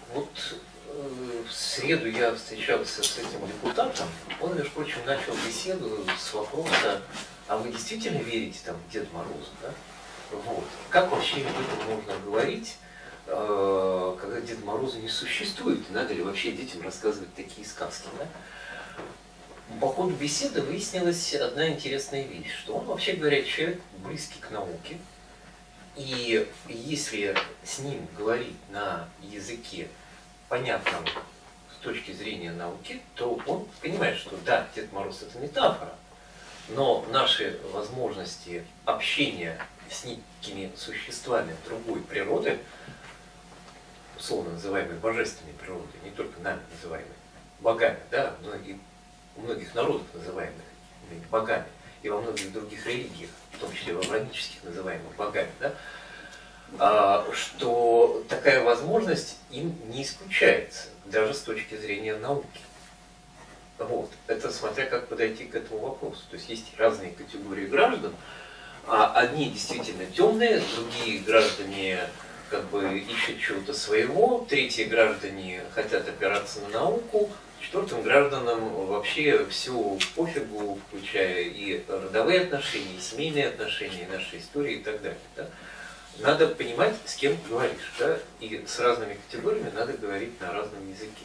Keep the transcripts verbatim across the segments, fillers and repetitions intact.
Вот э, в среду я встречался с этим депутатом, он, между прочим, начал беседу с вопроса, а вы действительно верите там в Деда Мороза, да? Вот. Как вообще об этом можно говорить, э, когда Деда Мороза не существует? Надо ли вообще детям рассказывать такие сказки, да? По ходу беседы выяснилась одна интересная вещь, что он, вообще говоря, человек близкий к науке, и если с ним говорить на языке, понятном с точки зрения науки, то он понимает, что да, Дед Мороз это метафора, но наши возможности общения с некими существами другой природы, условно называемой божественной природой, не только нами называемой богами, да, многие, у многих народов называемых богами, и во многих других религиях, в том числе в авраамических называемых богами, да, а, что такая возможность им не исключается, даже с точки зрения науки. Вот. Это смотря как подойти к этому вопросу. То есть есть разные категории граждан, а одни действительно темные, другие граждане как бы ищут чего-то своего, третьи граждане хотят опираться на науку, четвертым гражданам вообще все пофигу, включая и родовые отношения, и семейные отношения, и наши истории и так далее. Да? Надо понимать, с кем говоришь, да? И с разными категориями надо говорить на разном языке.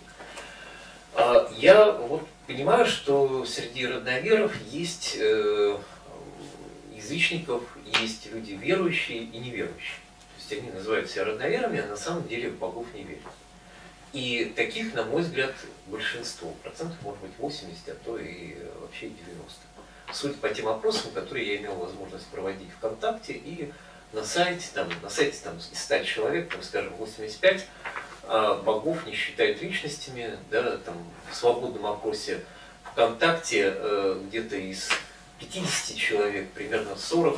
Я вот понимаю, что среди родноверов есть язычников, есть люди верующие и неверующие. То есть они называют себя родноверами, а на самом деле в богов не верят. И таких, на мой взгляд, большинство, процентов может быть восемьдесят, а то и вообще девяносто. Суть по тем опросам, которые я имел возможность проводить ВКонтакте и на сайте, там, на сайте там, из ста человек, там, скажем, восемьдесят пять а богов не считают личностями, да, там, в свободном опросе ВКонтакте э, где-то из пятидесяти человек, примерно сорок,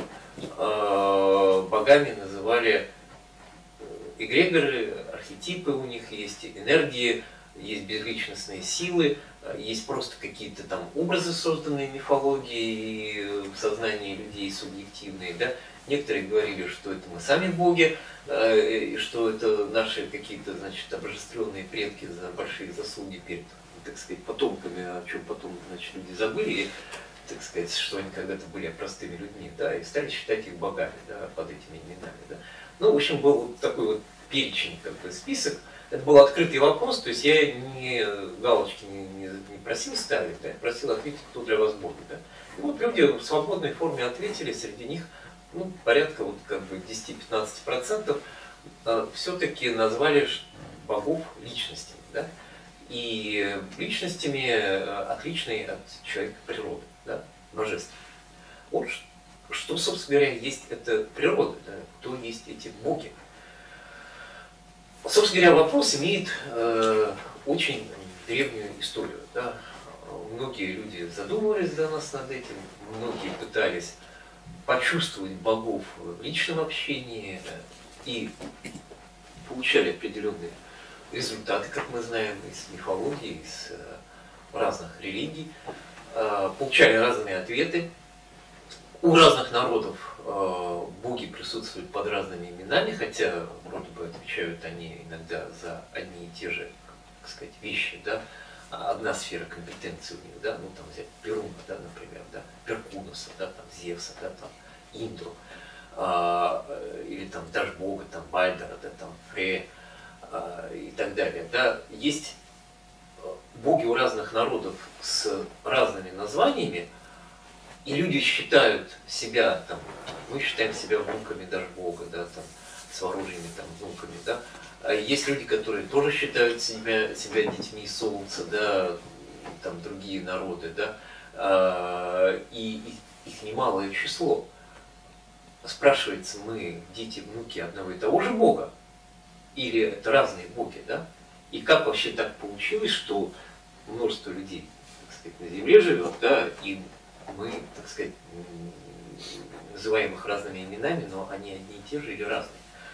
э, богами называли эгрегоры, архетипы у них есть, энергии, есть безличностные силы, есть просто какие-то там образы, созданные мифологией в сознании людей, субъективные, да. Некоторые говорили, что это мы сами боги, и что это наши какие-то, значит, обожествленные предки за большие заслуги перед, так сказать, потомками, о чем потом, значит, люди забыли, и, так сказать, что они когда-то были простыми людьми, да, и стали считать их богами, да, под этими именами, да. Ну, в общем, был вот такой вот перечень, как бы, список. Это был открытый вопрос, то есть я не галочки не, не, не просил ставить, да, я просил ответить, кто для вас боги, да. И вот люди в свободной форме ответили, среди них ну, порядка вот как бы десяти-пятнадцати процентов э, все-таки назвали богов личностями, да? И личностями э, отличной от человека природы, да? Божественной. Вот что, собственно говоря, есть эта природа, да? Кто есть эти боги. Собственно говоря, вопрос имеет э, очень древнюю историю. Да? Многие люди задумывались за нас над этим, многие пытались почувствовать богов в личном общении и получали определенные результаты, как мы знаем, из мифологии, из разных религий, получали разные ответы. У разных народов боги присутствуют под разными именами, хотя вроде бы отвечают они иногда за одни и те же, так сказать, вещи, да? Одна сфера компетенции у них, да, ну там взять Перуна, да, например, да, Перкунуса, да, там Зевса, да, там Индру, а, или там Дашбога, там Бальдера, да, там Фрея а, и так далее, да. Есть боги у разных народов с разными названиями, и люди считают себя, там, мы считаем себя внуками Дашбога, да, там, с вооруженными там внуками, да. Есть люди, которые тоже считают себя, себя детьми Солнца, да, там другие народы, да, и их немалое число. Спрашивается, мы дети, внуки одного и того же Бога? Или это разные боги, да? И как вообще так получилось, что множество людей, так сказать, на Земле живет, да, и мы, так сказать, называем их разными именами, но они одни и те же или разные?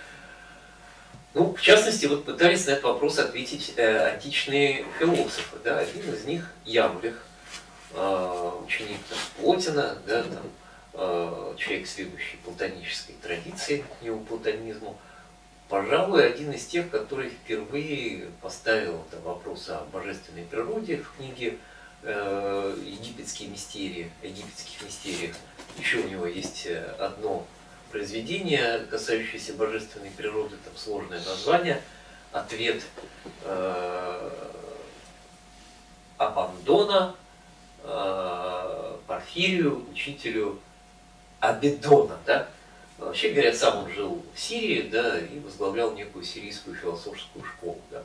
Ну, в частности, вот пытались на этот вопрос ответить э, античные философы. Да? Один из них Ямлих, э, ученик там, Плотина, да, там, э, человек, следующий платонической традиции, неоплатонизму, пожалуй, один из тех, который впервые поставил там, вопрос о божественной природе в книге э, «Египетские мистерии», египетских мистериях. Еще у него есть одно произведение, касающееся божественной природы, там сложное название, ответ э, Апандона э, Порфирию, учителю Абедона, да? Вообще говоря, сам он жил в Сирии, да, и возглавлял некую сирийскую философскую школу, да.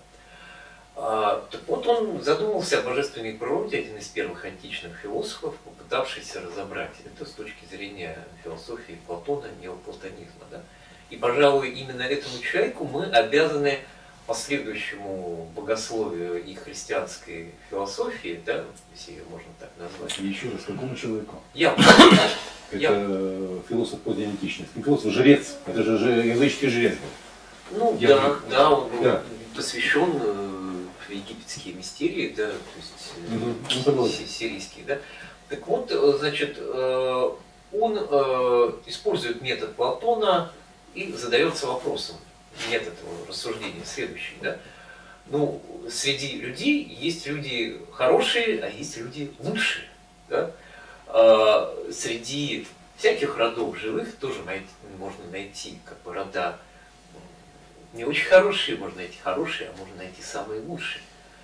А, так вот, он задумался о божественной природе, один из первых античных философов, попытавшийся разобрать это с точки зрения философии Платона, неоплатонизма, да. И, пожалуй, именно этому человеку мы обязаны последующему богословию и христианской философии, да, если ее можно так назвать. Еще раз, какому человеку? Я. Это Я... философ поздней античности. Философ жрец. Это же языческий жрец был. Ну Я да, же... да, он был да. посвящен э, египетские мистерии, да, то есть э, угу. сирийские, да. Так вот, значит, э, он э, использует метод Платона и задается вопросом, метод его рассуждения следующий, да. Ну, среди людей есть люди хорошие, а есть люди лучшие, да. Э, среди всяких родов живых тоже можно найти как бы рода не очень хорошие, можно найти хорошие, а можно найти самые лучшие.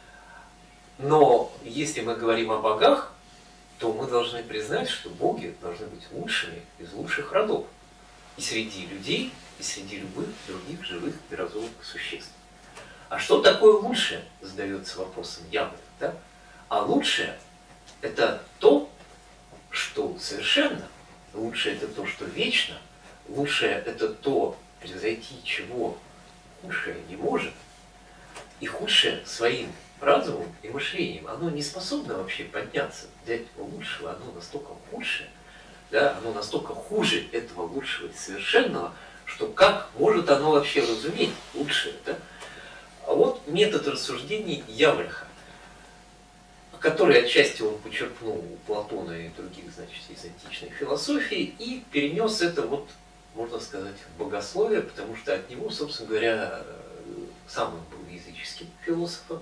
Но если мы говорим о богах, то мы должны признать, что боги должны быть лучшими из лучших родов. И среди людей, и среди любых других живых и разумных существ. А что такое лучшее, задается вопросом Яблок, да? А лучшее – это то, что совершенно. Лучшее – это то, что вечно. Лучшее – это то, превзойти чего худшее не может. И худшее своим разумом и мышлением, оно не способно вообще подняться для этого лучшего, оно настолько худшее, да, оно настолько хуже этого лучшего и совершенного, что как может оно вообще разуметь лучшее, да? А вот метод рассуждений Явриха, который отчасти он почерпнул у Платона и других, значит, из античной философии и перенес это, вот, можно сказать, в богословие, потому что от него, собственно говоря, сам он был языческим философом.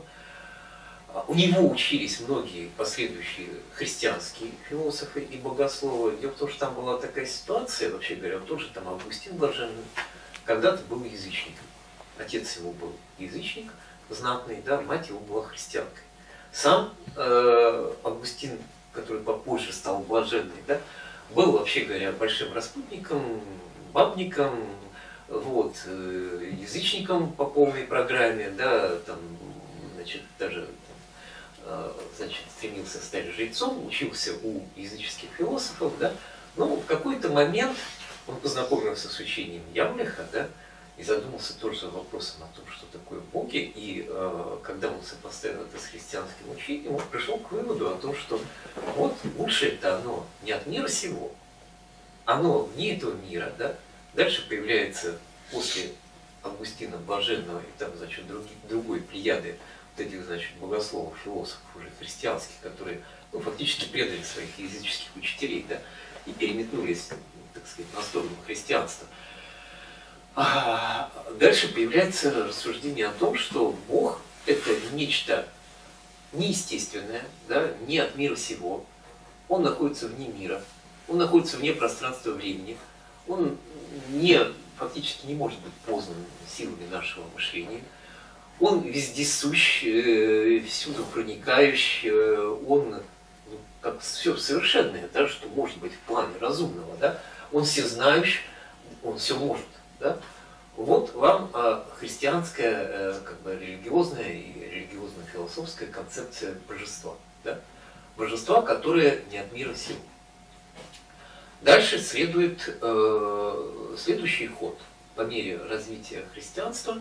У него учились многие последующие христианские философы и богословы. Дело в том, что там была такая ситуация, вообще говоря, тоже там Августин Блаженный когда-то был язычником. Отец его был язычник, знатный, да, мать его была христианкой. Сам э, Августин, который попозже стал блаженный, да, был, вообще говоря, большим распутником, бабником, вот, э, язычником по полной программе, да, там, значит, даже значит, стремился стать жрецом, учился у языческих философов, да, но в какой-то момент он познакомился с учением Явлиха, да, и задумался тоже вопросом о том, что такое боги, и э, когда он сопоставил это с христианским учением, он пришел к выводу о том, что вот лучшее-то оно не от мира сего, оно вне этого мира, да, дальше появляется после Августина Блаженного и там, значит, другие, другой плеяды вот этих, значит, богословов, философов уже христианских, которые, ну, фактически предали своих языческих учителей, да, и переметнулись, так сказать, на сторону христианства. А дальше появляется рассуждение о том, что Бог – это нечто неестественное, да, не от мира сего, Он находится вне мира, Он находится вне пространства времени, Он не, фактически не может быть познан силами нашего мышления. Он вездесущ, всюду проникающий, он как все совершенное, да, что может быть в плане разумного, да, он всезнающий, он все может, да. Вот вам христианская, как бы, религиозная и религиозно-философская концепция божества, да, божества, которое не от мира сего. Дальше следует э, следующий ход по мере развития христианства.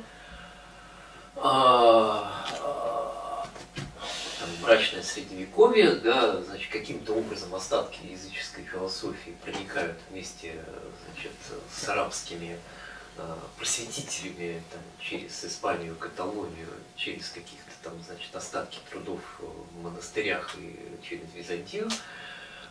А, а, там, мрачное средневековье, да, значит, каким-то образом остатки языческой философии проникают вместе, значит, с арабскими а, просветителями там, через Испанию, Каталонию, через каких-то там, значит, остатки трудов в монастырях и через Византию.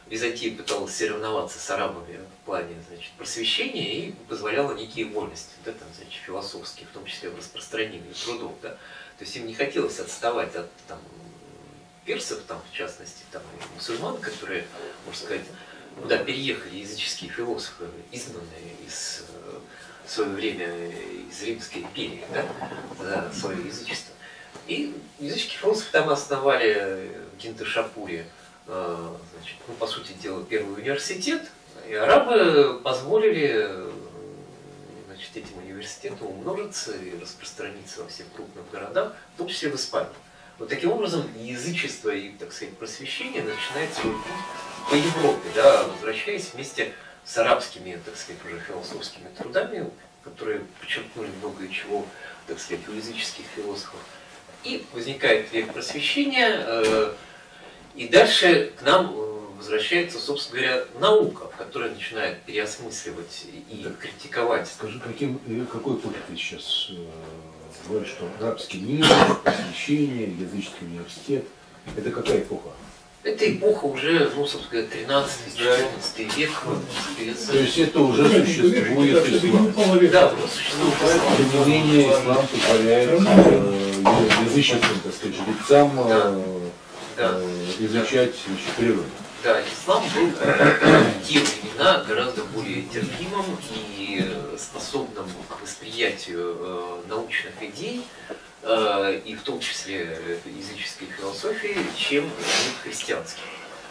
Византия пыталась соревноваться с арабами в плане, значит, просвещения и позволяла некие вольности, да, там, значит, философские, в том числе в распространении трудов. Да. То есть им не хотелось отставать от там, персов, там, в частности, там, и мусульман, которые, можно сказать, куда переехали языческие философы, изгнанные из, в свое время из Римской империи, да, за свое язычество. И языческие философы там основали в Гиндешапуре, значит, ну, по сути дела, первый университет, и арабы позволили, значит, этим университетам умножиться и распространиться во всех крупных городах, в том числе в Испании. Вот таким образом язычество и, так сказать, просвещение начинает свой путь по Европе, да, возвращаясь вместе с арабскими, так сказать, уже философскими трудами, которые подчеркнули многое чего, так сказать, у языческих философов. И возникает век просвещения, и дальше к нам возвращается, собственно говоря, наука, которая начинает переосмысливать и так критиковать. Скажи, каким, какой путь ты сейчас э, говоришь, что арабский мир, просвещение, языческий университет, это какая эпоха? Это эпоха уже, ну, собственно говоря, тринадцатый-четырнадцатый век. То есть это уже существует ислам. Да, уже существует ислам. Тем не менее, ислам позволяет э, языческим, так сказать, жрецам э, да. э, изучать, значит, природу. Да, ислам был в те времена гораздо более терпимым и способным к восприятию э, научных идей, э, и в том числе языческой философии, чем христианский.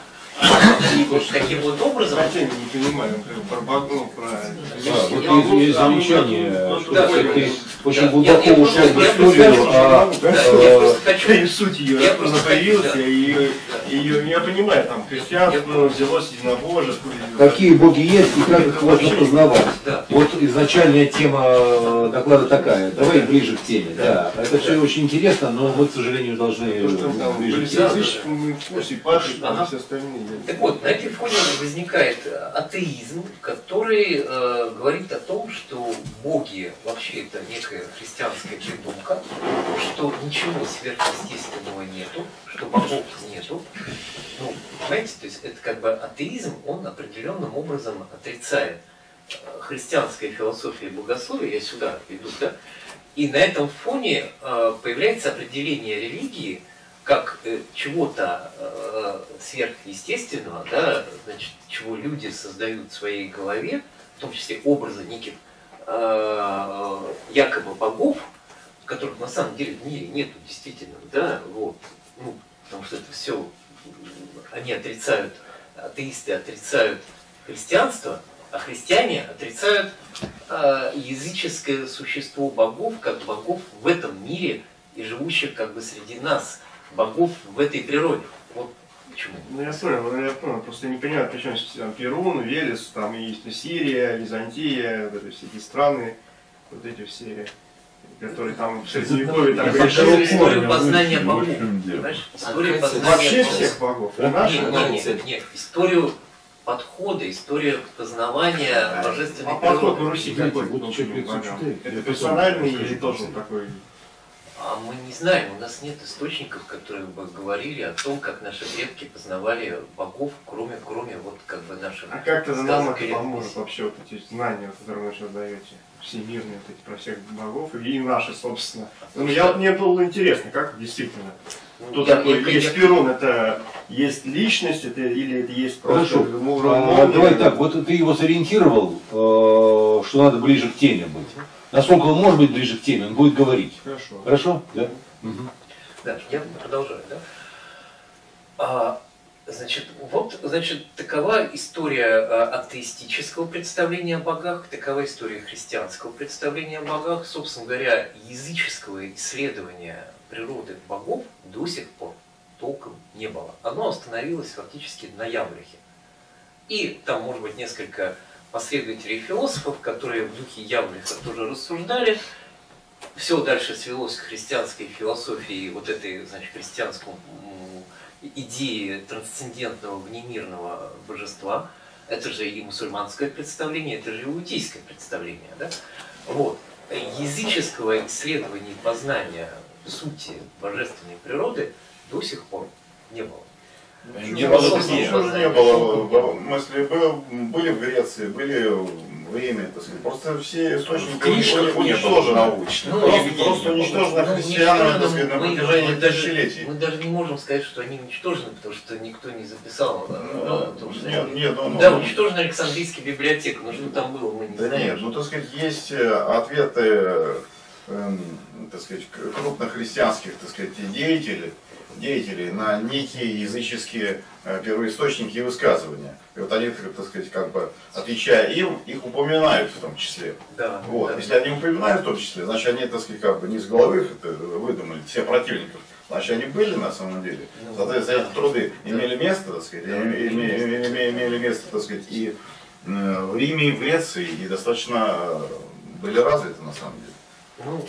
И вот таким вот образом... Хотя не понимаю, про Богу, про... Да, вот есть замечание, что да, ты очень да, глубоко я, я ушел просто, в я историю, а... да, я просто хочу... И суть ее, я просто просто появилась, хочу, да. и ее, я понимаю, там, христианство взялось единобожество. Какие боги есть и как их можно познавать. Да. Вот изначальная тема доклада такая. Давай ближе к теме. Да. Это все очень интересно, но мы, к сожалению, должны Потому что там ближе были к теме. языческие вкусы, паши, там, и все остальные. Так вот, на этом фоне возникает атеизм, который э, говорит о том, что боги вообще это некая христианская придумка, что ничего сверхъестественного нету, что богов нету. Ну, понимаете, то есть это как бы атеизм, он определенным образом отрицает христианская философия и богословие, я сюда иду, да, и на этом фоне э, появляется определение религии как э, чего-то э, сверхъестественного, да, значит, чего люди создают в своей голове, в том числе образы неких э, якобы богов, которых на самом деле в мире нету действительно, да, вот, ну, потому что это все, они отрицают, атеисты отрицают христианство, а христиане отрицают э, языческое существо богов, как богов в этом мире и живущих как бы среди нас, богов в этой природе. Вот почему. Ну я понял, я понял, просто не понимаю, причем там Перун, Велес, там есть Сирия, Византия, вот эти все эти страны, вот эти все, которые там в Средневековье там Это решили. история познания богов. Понимаешь? История познания Вообще богов. всех богов, не Нет, наших. нет, нет, нет, историю подхода, история познавания А божественной подход природы. на Руси какой? Вот Ну, человек богам? читает. Это Я персональный потом или покажу. тоже такой? А мы не знаем, у нас нет источников, которые бы говорили о том, как наши предки познавали богов, кроме, кроме вот как бы наших А как-то нам сказок это или поможет летописей. вообще вот эти знания, которые вы сейчас даете, всемирные вот эти про всех богов и наши, собственно. Ну, я вот мне было интересно, как действительно. Кто Я- такой я- есть я- Перун? Это есть личность, это или это есть просто Хорошо. ну, А, молния? давай так, вот ты его сориентировал, э, что надо ближе к теме быть. Насколько он может быть ближе к теме, он будет говорить. Хорошо. Хорошо? Да? Угу. Да, я продолжаю, да. А, значит, вот, значит, такова история а, атеистического представления о богах, такова история христианского представления о богах, собственно говоря, языческого исследования природы богов до сих пор толком не было. Оно остановилось фактически на Явлихе. И там, может быть, несколько последователей философов, которые в духе Явлиха тоже рассуждали. Все дальше свелось к христианской философии, вот этой, значит, христианской идеи трансцендентного внемирного божества. Это же и мусульманское представление, это же и иудейское представление. Да? Вот. Языческого исследования и познания сути божественной природы до сих пор не было. Не было Ничего такого. же не было. В смысле, был- были в Греции, были в Риме, так сказать. Просто все источники В книжках уни- не было уничтожены. научно. Ну, Просто, нигде просто не было. уничтожены Ну, христианами, уничтожены так сказать, на мы- протяжении мы даже- тысячелетий. Мы даже не можем сказать, что они уничтожены, потому что никто не записал. э, Ну, о том, что нет, они- нет, ну, Да, ну, уничтожена Александрийская библиотека, но что там было, мы не Да знаем. нет, ну так сказать, есть э, ответы, эм, так сказать, к- крупных христианских, так сказать, деятелей, деятелей на некие языческие э, первоисточники и высказывания. И вот они, так сказать, как бы отвечая им, их упоминают в том числе. Да, Вот. да. Если они упоминают в том числе, значит они, так сказать, как бы не с головы их это выдумали, все противников. Значит, они были на самом деле. Ну, Соответственно, да. эти труды имели место, так сказать, Да, и- имели име- место. имели, имели место, так сказать, и э, в Риме, и в Греции, и достаточно э, были развиты на самом деле. Ну,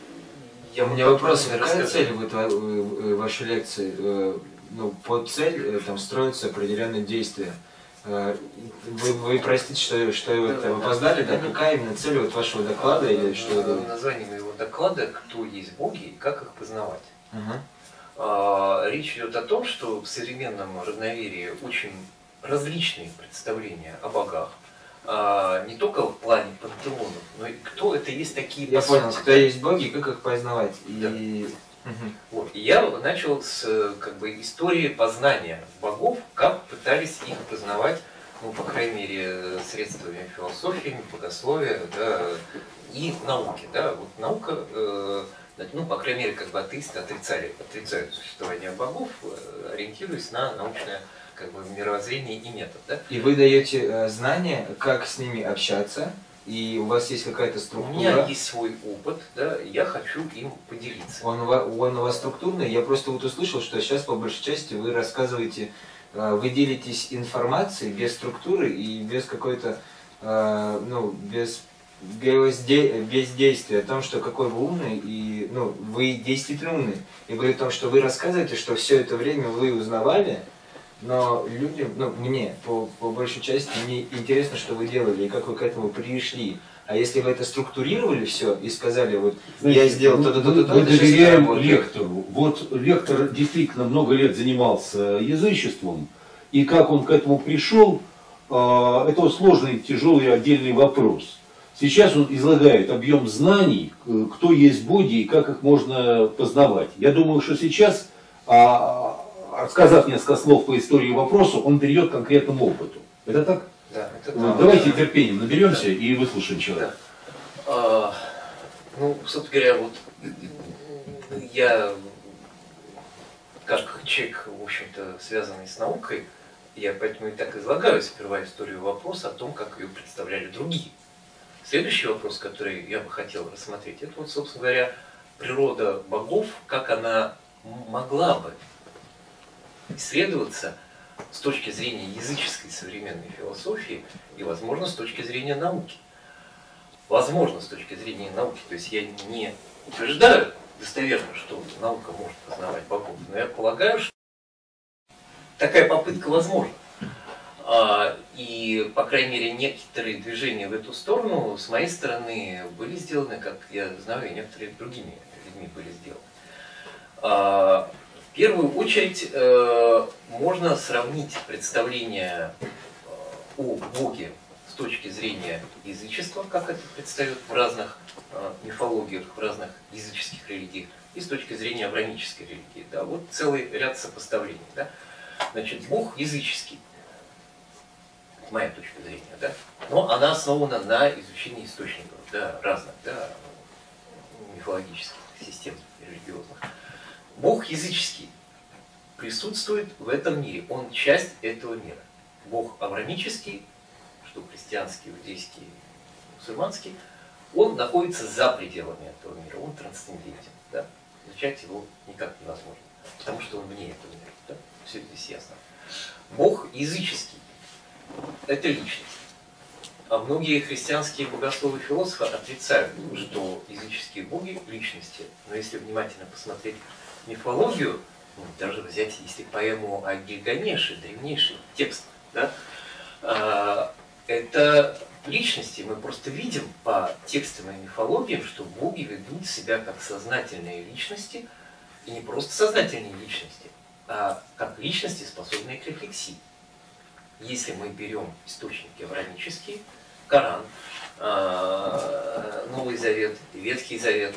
У меня вот вопрос, как какая рассказывал. цель вот ва- э, вашей лекции? Э, Ну, под цель э, там строятся определенные действия. Э, Вы, вы простите, что, что Да, вот, да, опоздали, да? да. Какая именно цель вот вашего доклада или что вы Э, делаете? Название моего доклада «Кто есть боги и как их познавать». Ага. А, Речь идет о том, что в современном родноверии очень различные представления о богах. А, Не только в плане пантеонов, но и кто это есть такие Я по понял, сути, кто да. есть боги, как их познавать. Да. И... Мгм. Вот. И я начал с э, как бы, истории познания богов, как пытались их познавать, ну, по крайней мере, средствами философии, богословия, да, и науки. Да. Вот наука, э, ну, по крайней мере, как бы атеисты отрицали, отрицают существование богов, э, ориентируясь на научное как бы, мировоззрение и метод. Да. И вы даете э, знания, как с ними общаться, и у вас есть какая-то У структура. меня есть свой опыт, да, и я хочу им поделиться. Он, у ва- он у вас структурный. Я просто вот услышал, что сейчас по большей части вы рассказываете, э, вы делитесь информацией без структуры и без какой-то, э, ну, без, без, де- без действия о том, что какой вы умный, и, ну, вы действительно умный. И говорит о том, что вы рассказываете, что все это время вы узнавали, но людям, ну, мне, по, по большей части, мне интересно, что вы делали и как вы к этому пришли. А если вы это структурировали все и сказали, вот, Знаете, я сделал мы- то-то, то-то, мы, то-то, мы это сейчас доверяем работает. лектору. Вот лектор действительно много лет занимался язычеством, и как он к этому пришел, э, это сложный, тяжелый отдельный вопрос. Сейчас он излагает объем знаний, э, кто есть боги и как их можно познавать. Я думаю, что сейчас, а, сказав несколько слов по истории вопроса, он перейдет к конкретному опыту. Это так? Да, это Вот, так. давайте терпением наберемся и выслушаем человека. Да. А, ну, собственно говоря, вот я, как человек, в общем-то, связанный с наукой, я поэтому и так излагаю сперва историю вопроса о том, как ее представляли другие. Следующий вопрос, который я бы хотел рассмотреть, это вот, собственно говоря, природа богов, как она могла бы исследоваться с точки зрения языческой современной философии и, возможно, с точки зрения науки. Возможно, с точки зрения науки. То есть я не утверждаю достоверно, что наука может познавать богов, но я полагаю, что такая попытка возможна. А, И, по крайней мере, некоторые движения в эту сторону с моей стороны были сделаны, как я знаю, и некоторые другими людьми были сделаны. А, В первую очередь э, можно сравнить представление э, о Боге с точки зрения язычества, как это предстает в разных э, мифологиях, в разных языческих религиях, и с точки зрения авраамической религии. Да, вот целый ряд сопоставлений. Да. Значит, Бог языческий, это моя точка зрения, да, но она основана на изучении источников, да, разных, да, мифологических систем религиозных. Бог языческий присутствует в этом мире, он часть этого мира. Бог авраамический, что христианский, иудейский, мусульманский, он находится за пределами этого мира, он трансцендентен. Да? Изучать его никак невозможно, потому что он вне этого мира. Да? Все здесь ясно. Бог языческий – это личность. А многие христианские богословы и философы отрицают, что языческие боги – личности. Но если внимательно посмотреть мифологию, ну, даже взять, если поэму о Гильгамеше, древнейший текст, да, э, это личности. Мы просто видим по текстам и мифологиям, что боги ведут себя как сознательные личности, и не просто сознательные личности, а, как личности, способные к рефлексии. Если мы берем источники авраамические, Коран, а, Новый Завет, Ветхий Завет,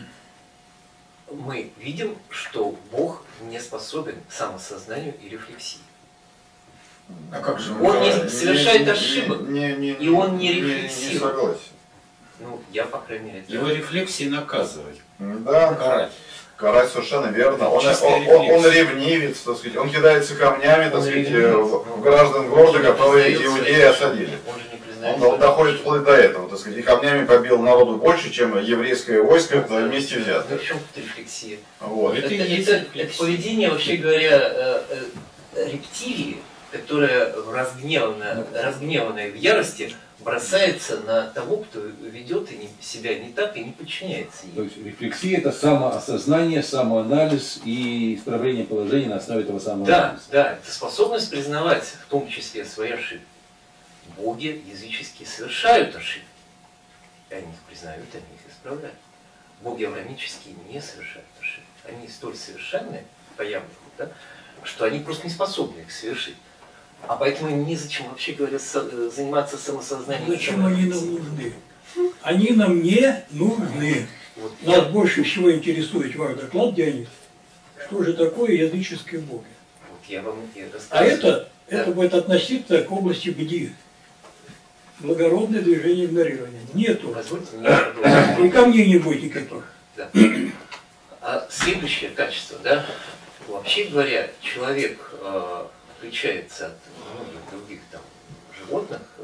мы видим, что Бог не способен к самосознанию и рефлексии. А как же Он не э, совершает не- ошибок, не- не- и он не не- рефлексирует. Не согласен. Ну, я, по крайней мере, Его рефлексии наказывать, Да, карать. карать совершенно верно. Он, Чистая он, он, он рефлексия. ревнивец, так сказать. Он кидается камнями, так Он сказать, ревнивец. в, в граждан города, которые признает иудеи свои осадили. Он же не признает Он, свои он доходит ошибки. вплоть до этого, так сказать, и камнями побил народу больше, чем еврейское войско вместе Ну, взятое. в чем тут рефлексия? Вот. Это Это, и есть это- рефлексия. это поведение, вообще говоря, э, э, рептилии, которая разгневанная, разгневанная в ярости, бросается на того, кто ведет и не- себя не так и не подчиняется То ей. есть рефлексия – это самоосознание, самоанализ и исправление положения на основе этого Да, самоанализа. да, это способность признавать в том числе свои ошибки. Боги языческие совершают ошибки, и они их признают, они их исправляют. Боги авраамические не совершают ошибки. Они столь совершенны по явному, да, что они просто не способны их совершить. А поэтому незачем, вообще говоря, со- заниматься самосознанием. Зачем они нам нужны? Они нам не нужны. Вот Нас я- больше всего интересует ваш доклад, Дионис. Что же такое языческие боги? вот я вам и А рассказываю. это, Да. это будет относиться к области бди. Благородное движение игнорирования. Нету. Позвольте мне продолжить. И камней не будет никаких. Да. А следующее качество, да, вообще говоря, человек э, отличается от многих других там, животных э,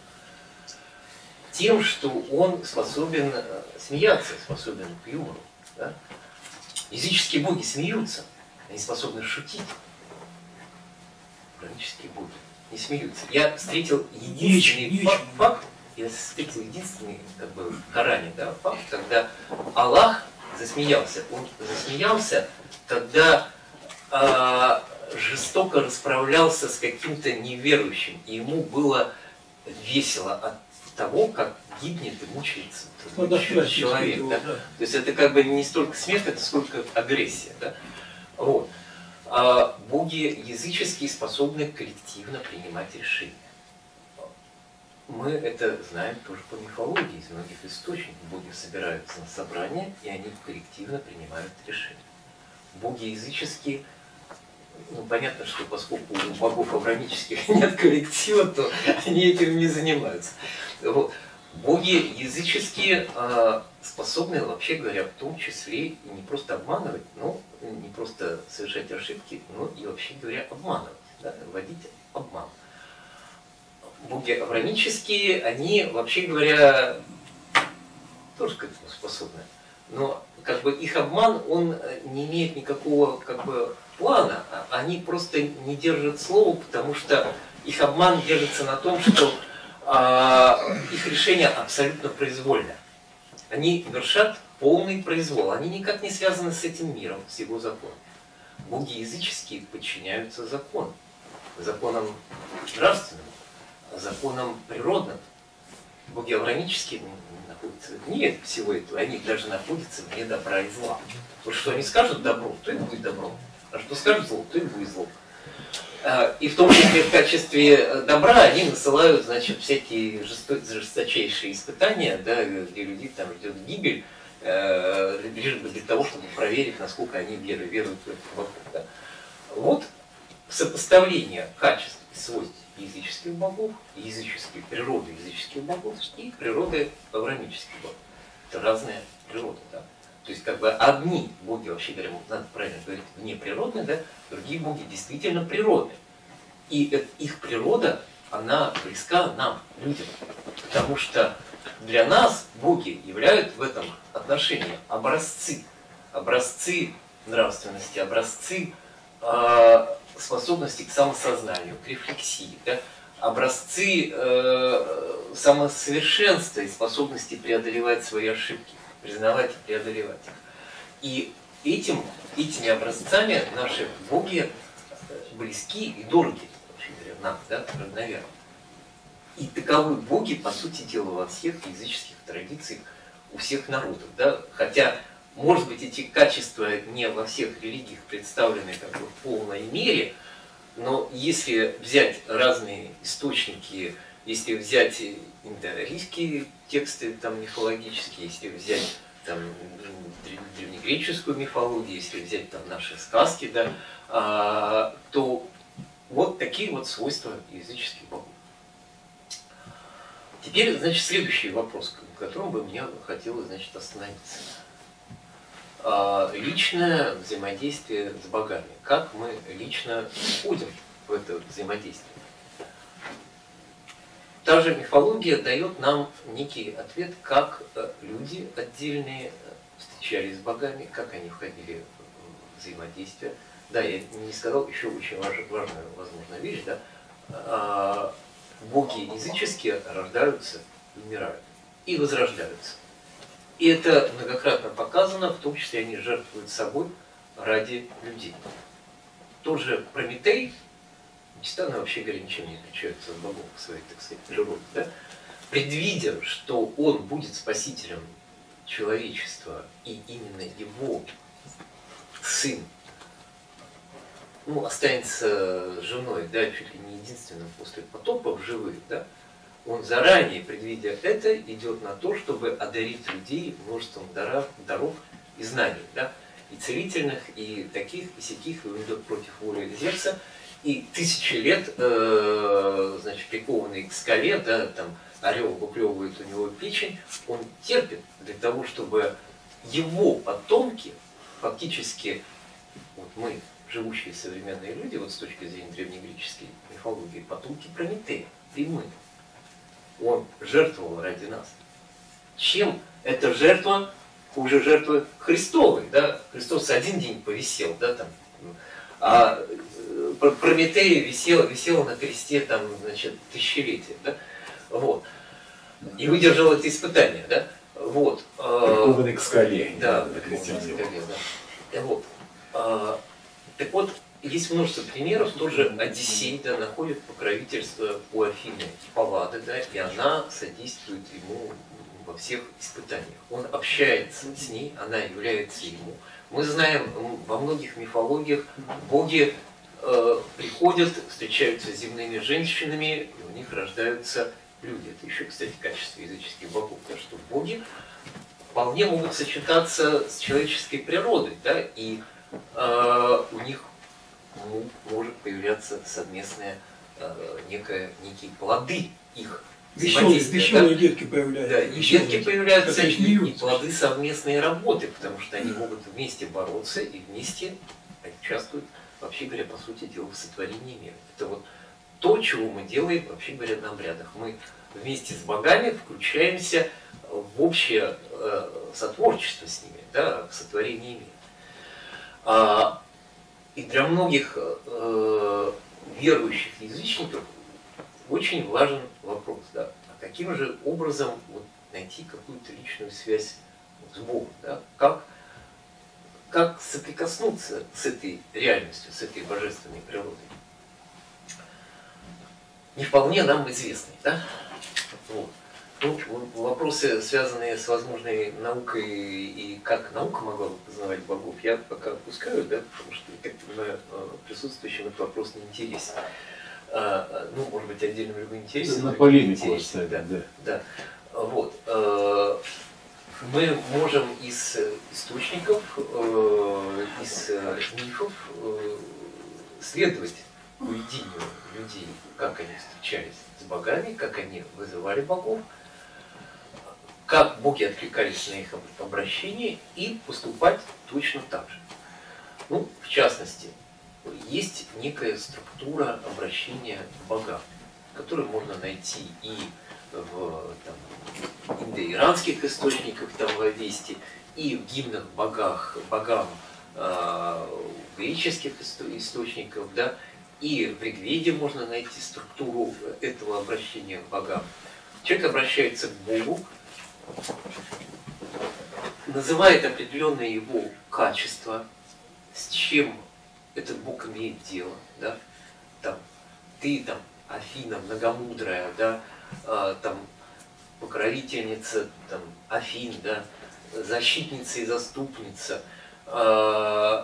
тем, что он способен э, смеяться, способен к юмору. Да? Языческие боги смеются, они способны шутить. Авраамические боги не смеются. Я встретил единственный Нечем, факт, нечем. факт, я встретил единственный как бы, в Коране, да, факт, когда Аллах засмеялся. Он засмеялся, когда а, жестоко расправлялся с каким-то неверующим, и ему было весело от того, как гибнет и мучается вот этот Подошла человек. его, Да? да. То есть это как бы не столько смех, это сколько агрессия. Да? Вот. А боги языческие способны коллективно принимать решения. Мы это знаем тоже по мифологии, из многих источников. Боги собираются на собрание, и они коллективно принимают решения. Боги языческие, ну понятно, что поскольку у богов авраамических нет коллектива, то они этим не занимаются. Вот. Боги языческие а, способны, вообще говоря, в том числе и не просто обманывать, но не просто совершать ошибки, но и вообще говоря обманывать, да, вводить обман. Боги авраамические, они, вообще говоря, тоже к этому способны. Но как бы их обман, он не имеет никакого как бы плана. Они просто не держат слова, потому что их обман держится на том, что а, их решение абсолютно произвольно. Они вершат полный произвол. Они никак не связаны с этим миром, с его законом. Боги языческие подчиняются закону. Законам нравственным, законам природным. Боги авраамические находятся вне всего этого. Они даже находятся вне добра и зла. Вот что они скажут добро, то это будет добро. А что скажут зло, то это будет зло. И в том числе в качестве добра они насылают, значит, всякие жесто- жесточайшие испытания, да, где людей там ждет гибель, э, лишь бы для того, чтобы проверить, насколько они веры, веруют в этих богов. Да. Вот сопоставление качеств и свойств языческих богов, языческой природы языческих богов и природы авраамических богов. Это разная природа, да. То есть как бы одни боги, вообще говоря, надо правильно говорить, внеприродные, да, другие боги действительно природные. И это, их природа, она близка нам, людям. Потому что для нас боги являются в этом отношении образцы. Образцы нравственности, образцы э, способности к самосознанию, к рефлексии, да, образцы э, самосовершенства и способности преодолевать свои ошибки, признавать и преодолевать их. И этим, этими образцами наши боги близки и дороги, вообще говоря, нам, да, наверное. И таковы боги, по сути дела, во всех языческих традициях у всех народов. Да? Хотя может быть, эти качества не во всех религиях представлены как бы в полной мере, но если взять разные источники, если взять индоарийские тексты там, мифологические, если взять там, древнегреческую мифологию, если взять там, наши сказки, да, а, то вот такие вот свойства языческих богов. Теперь, значит, следующий вопрос, на котором бы мне хотелось, значит, остановиться. Личное взаимодействие с богами. Как мы лично входим в это взаимодействие? Та же мифология дает нам некий ответ, как люди отдельные встречались с богами, как они входили в взаимодействие. Да, я не сказал еще очень важную, важную возможную вещь, да. Боги языческие рождаются, умирают и возрождаются. И это многократно показано, в том числе они жертвуют собой ради людей. Тот же Прометей, титаны, вообще говоря, ничем не отличаются от богов в своей, так сказать, природе, да? Предвидя, что он будет спасителем человечества, и именно его сын, ну, останется женой, да, чуть ли не единственным после потопа в живых, да, он заранее, предвидя это, идет на то, чтобы одарить людей множеством даров, даров и знаний, да, и целительных, и таких, и сяких, и он идет против воли Зевса, и тысячи лет, э, значит, прикованный к скале, да, там, орел выплевывает у него печень, он терпит для того, чтобы его потомки, фактически, вот мы, живущие современные люди, вот с точки зрения древнегреческой мифологии, потомки Прометея, и мы. Он жертвовал ради нас. Чем эта жертва хуже жертвы Христовой? Да? Христос один день повисел, да, там, а Прометей висел, висел на кресте там, значит, тысячелетия. Да? Вот. И выдержал это испытание. Да? Вот. Прикованный к скале. Да, прикованный к скале, да. Вот. Так вот, есть множество примеров, тоже Одиссей, да, находит покровительство у Афины Паллады, да, и она содействует ему во всех испытаниях. Он общается с ней, она является ему. Мы знаем, во многих мифологиях боги э, приходят, встречаются с земными женщинами, и у них рождаются люди. Это еще, кстати, качество языческих богов, потому что боги вполне могут сочетаться с человеческой природой, да, и э, у них ну, может появляться совместные э, некое, некие плоды их Веселые, взаимодействия. веселые Да? детки появляются. Да, и детки появляются, и, и и плоды совместной работы, потому что они могут вместе бороться и вместе участвуют, вообще говоря, по сути дела, в сотворении мира. Это вот то, чего мы делаем, вообще говоря, на обрядах. Мы вместе с богами включаемся в общее э, сотворчество с ними, да, в сотворении мира. А, и для многих э, верующих язычников очень важен вопрос, да, а каким же образом вот, найти какую-то личную связь с Богом, да, как, как соприкоснуться с этой реальностью, с этой божественной природой. Не вполне нам известны, да? Вот. Ну, вопросы, связанные с возможной наукой и как наука могла бы познавать богов, я пока отпускаю, да, потому что, как понимаю, присутствующим этот вопрос не интересен. А, ну, может быть, отдельным людям интересен. На полемику оставить, да, да. да. Вот. Мы можем из источников, из мифов следовать поведению людей, как они встречались с богами, как они вызывали богов, как боги откликались на их обращение, и поступать точно так же. Ну, в частности, есть некая структура обращения к богам, которую можно найти и в там, индоиранских источниках, там, в Авесте, и в гимнах богах, богам э, греческих источников, да, и в Ригведе можно найти структуру этого обращения к богам. Человек обращается к Богу, называет определенные его качества, с чем этот Бог имеет дело, да, там, ты там, Афина, многомудрая, да, а, там, покровительница, там, Афин, да, защитница и заступница. Э,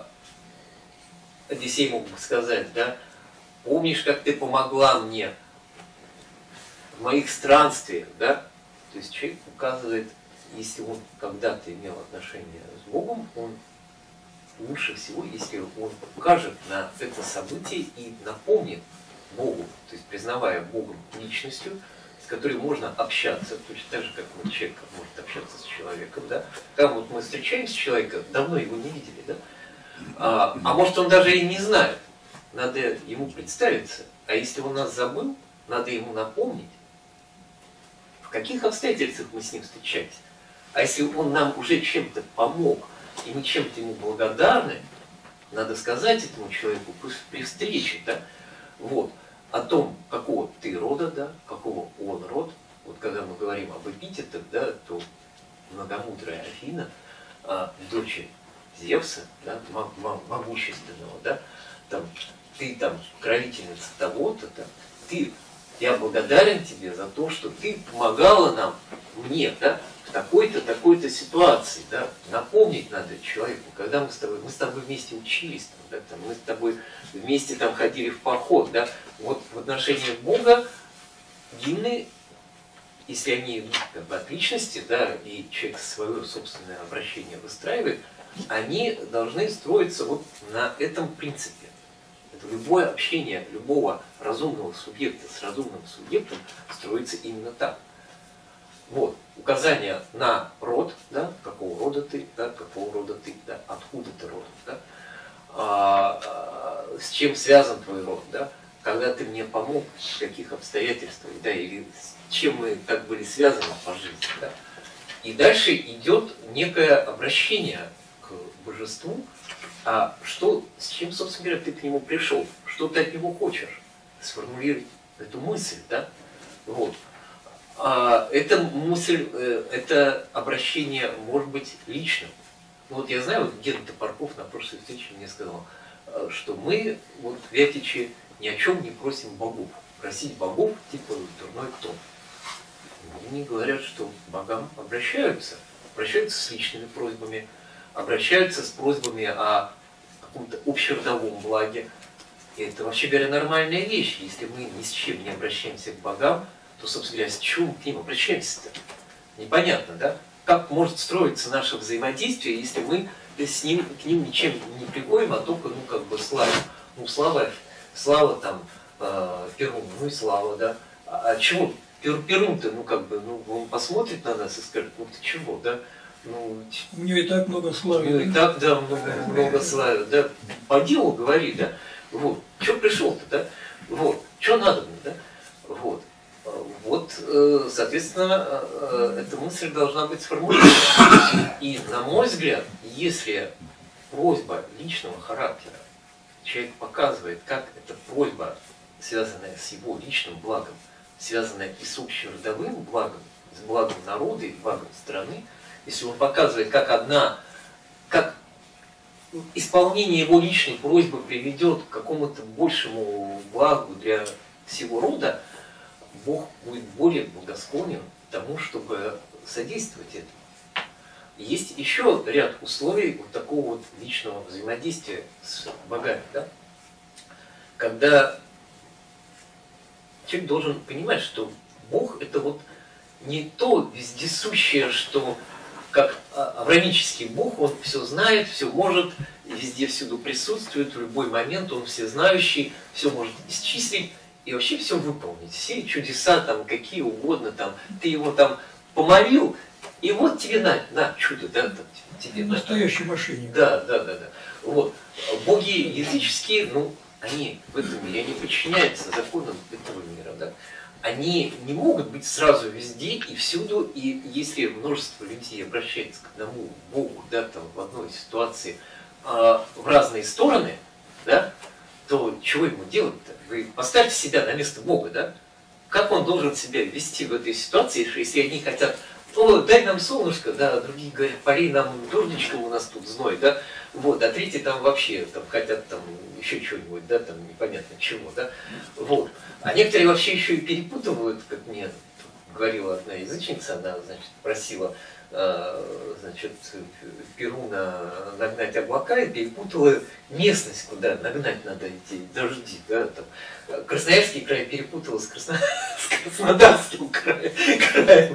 Одиссей мог бы сказать, да, помнишь, как ты помогла мне в моих странствиях, да? То есть человек указывает, если он когда-то имел отношение с Богом, он лучше всего, если он укажет на это событие и напомнит Богу, то есть признавая Богом личностью, с которой можно общаться, точно так же, как вот человек может общаться с человеком, да? Там вот мы встречаемся с человеком, давно его не видели, да? А, а может он даже и не знает, надо ему представиться, а если он нас забыл, надо ему напомнить, в каких обстоятельствах мы с ним встречались. А если он нам уже чем-то помог, и мы чем-то ему благодарны, надо сказать этому человеку при встрече, да, вот, о том, какого ты рода, да, какого он род. Вот когда мы говорим об эпитетах, да, то многомудрая Афина, а, дочь Зевса, да, могущественного, да, там, ты там покровительница того-то, да, ты, я благодарен тебе за то, что ты помогала нам, мне, да, в такой-то, такой-то ситуации, да, напомнить надо человеку, когда мы с тобой, мы с тобой вместе учились, там, да, там, мы с тобой вместе там ходили в поход, да, вот в отношении Бога гимны, если они как бы от личности, да, и человек свое собственное обращение выстраивает, они должны строиться вот на этом принципе. Это любое общение любого разумного субъекта с разумным субъектом строится именно так. Вот, указание на род, да, какого рода ты, да, какого рода ты, да, откуда ты родом, да, а, а, с чем связан твой род, да, когда ты мне помог, в каких обстоятельствах, да, или с чем мы так были связаны по жизни, да. И дальше идет некое обращение к божеству, а что, с чем, собственно говоря, ты к нему пришел, что ты от него хочешь, сформулировать эту мысль, да, вот. А эта мысль, это обращение может быть личным. Ну, вот я знаю, вот Гена Топорков на прошлой встрече мне сказал, что мы, вот вятичи, ни о чем не просим богов. Просить богов, типа, дурной тон. Они говорят, что к богам обращаются, обращаются с личными просьбами, обращаются с просьбами о каком-то общеродовом благе. И это, вообще говоря, нормальная вещь. Если мы ни с чем не обращаемся к богам, то, собственно говоря, с чего мы к ним обращаемся-то? Непонятно, да? Как может строиться наше взаимодействие, если мы с ним, к ним ничем не приходим, а только, ну, как бы, славим. Ну, слава, слава там, э, Перун, ну и слава, да? А, а чего? Пер, Перун-то, ну, как бы, ну, он посмотрит на нас и скажет, ну, ты чего, да? Ну, у него и так много славы. Ну, и так, да, много, много славы, да? По делу говори, да? Вот. Че пришел-то, да? Вот. Че надо мне, да? Вот. Вот, соответственно, эта мысль должна быть сформулирована. И, на мой взгляд, если просьба личного характера, человек показывает, как эта просьба, связанная с его личным благом, связанная и с общеродовым благом, с благом народа и благом страны, если он показывает, как одна, как исполнение его личной просьбы приведет к какому-то большему благу для всего рода, Бог будет более благосклонен тому, чтобы содействовать этому. Есть еще ряд условий вот такого вот личного взаимодействия с богами, да? Когда человек должен понимать, что Бог это вот не то вездесущее, что как авраамический Бог, он все знает, все может, везде всюду присутствует, в любой момент он всезнающий, все может исчислить. И вообще все выполнить, все чудеса там, какие угодно там, ты его там помолил, и вот тебе на, на чудо, да, там, тебе. Настоящий мошенник. Да, да, да, да. Вот. Боги языческие, ну, они в этом мире, они подчиняются законам этого мира, да. Они не могут быть сразу везде и всюду, и если множество людей обращается к одному Богу, да, там, в одной ситуации, э, в разные стороны, да, то чего ему делать-то? Вы поставьте себя на место Бога, да? Как он должен себя вести в этой ситуации, если одни хотят, о, дай нам солнышко, да, а другие говорят, полей нам дождичком, у нас тут зной, да? Вот, а третьи там вообще там, хотят там еще что-нибудь, да, там непонятно чего, да? Вот. А некоторые вообще еще и перепутывают, как мне говорила одна язычница, она, значит, просила, значит, Перуна нагнать облака и перепутала местность, куда нагнать надо эти дожди. Да, там. Красноярский край перепутала с, Красно... с Краснодарским краем. краем.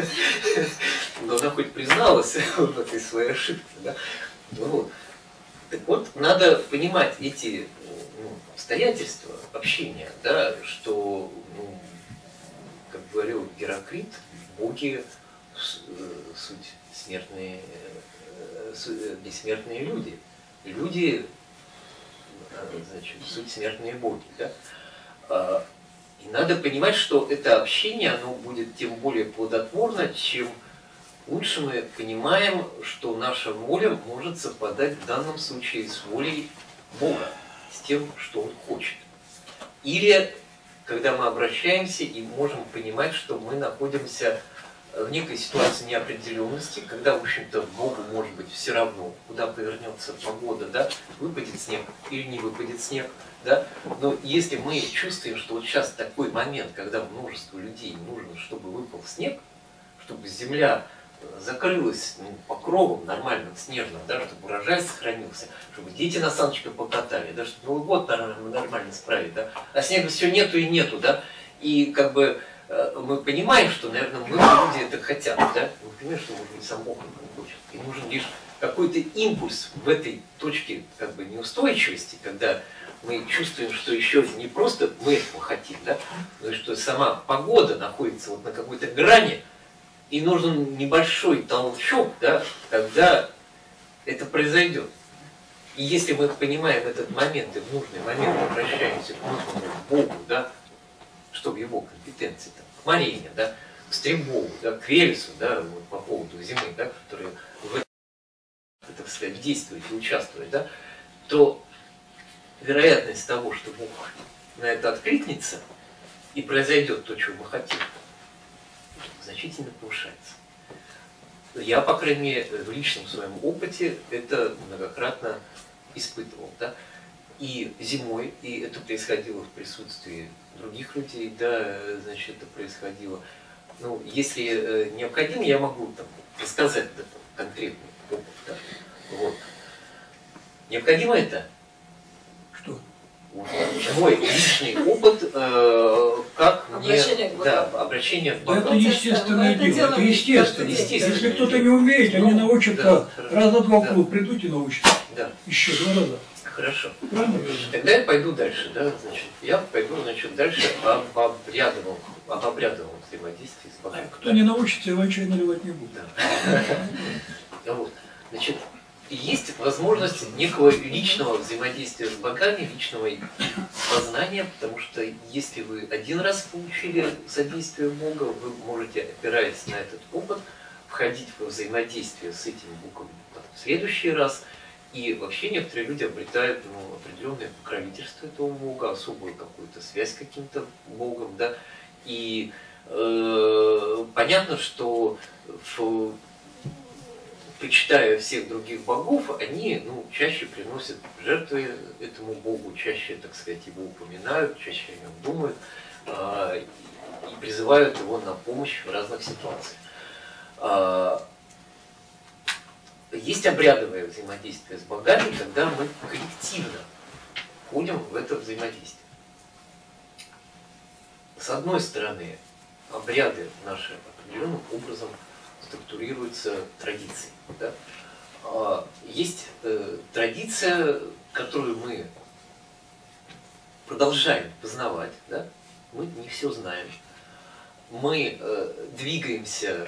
Но она хоть призналась в этой своей ошибке. Да? Вот. Так вот, надо понимать эти ну, обстоятельства общения, да, что, ну, как говорил Гераклит, боги суть смертные, бессмертные люди. Люди, значит, суть смертные боги. Да? И надо понимать, что это общение, оно будет тем более плодотворно, чем лучше мы понимаем, что наша воля может совпадать в данном случае с волей Бога, с тем, что Он хочет. Или когда мы обращаемся и можем понимать, что мы находимся в некой ситуации неопределенности, когда, в общем-то, Богу может быть все равно, куда повернется погода, да, выпадет снег или не выпадет снег, да, но если мы чувствуем, что вот сейчас такой момент, когда множество людей нужно, чтобы выпал снег, чтобы земля закрылась ну, покровом нормальным, снежным, да, чтобы урожай сохранился, чтобы дети на саночках покатали, да, чтобы Новый год нормально, нормально справить, да, а снега все нету и нету, да, и как бы мы понимаем, что, наверное, многие люди это хотят, да? Мы понимаем, что, может быть, сам Бог не хочет. И нужен лишь какой-то импульс в этой точке как бы неустойчивости, когда мы чувствуем, что еще не просто мы этого хотим, да? Но и что сама погода находится вот на какой-то грани, и нужен небольшой толчок, да, когда это произойдет. И если мы понимаем этот момент и в нужный момент обращаемся к нужному Богу, да, что в его компетенции, там, к Марине, да, к Стрембову, да, к Велесу, да, вот, по поводу зимы, да, которые в этом, так сказать, действуют и участвуют, да, то вероятность того, что Бог на это откликнется и произойдет то, чего мы хотим, значительно повышается. Я, по крайней мере, в личном своем опыте это многократно испытывал, да. И зимой, и это происходило в присутствии других людей, да, значит, это происходило. Ну, если э, необходимо, я могу там рассказать да, конкретный опыт, да. Вот. Необходимо это? Что? Вот. Мой личный опыт, э, как обращение мне, к да, обращение к Да богам. это естественное это дело, дело это естественно. естественно. Если кто-то не умеет, они Ну, научат да, как? Раза два в да. клуб придут и научат. Да. Еще два раза. Хорошо. Правильно? Тогда я пойду дальше, да, значит, я пойду, значит, дальше об обрядовом, об обрядовом взаимодействии с богами. Кто не научится, его чай наливать не будет. Да. Вот. Значит, есть возможность некого личного взаимодействия с богами, личного познания, потому что если вы один раз получили содействие Бога, вы можете, опираясь на этот опыт, входить во взаимодействие с этим Богом в следующий раз. И вообще некоторые люди обретают ну, определенное покровительство этого Бога, особую какую-то связь с каким-то Богом, да. И э, понятно, что в, почитая всех других богов, они ну, чаще приносят жертвы этому Богу, чаще, так сказать, его упоминают, чаще о нем думают э, и призывают его на помощь в разных ситуациях. Э, Есть обрядовое взаимодействие с богами, когда мы коллективно входим в это взаимодействие. С одной стороны, обряды наши определенным образом структурируются традицией. Да? Есть э, традиция, которую мы продолжаем познавать. Да? Мы не все знаем. Мы э, двигаемся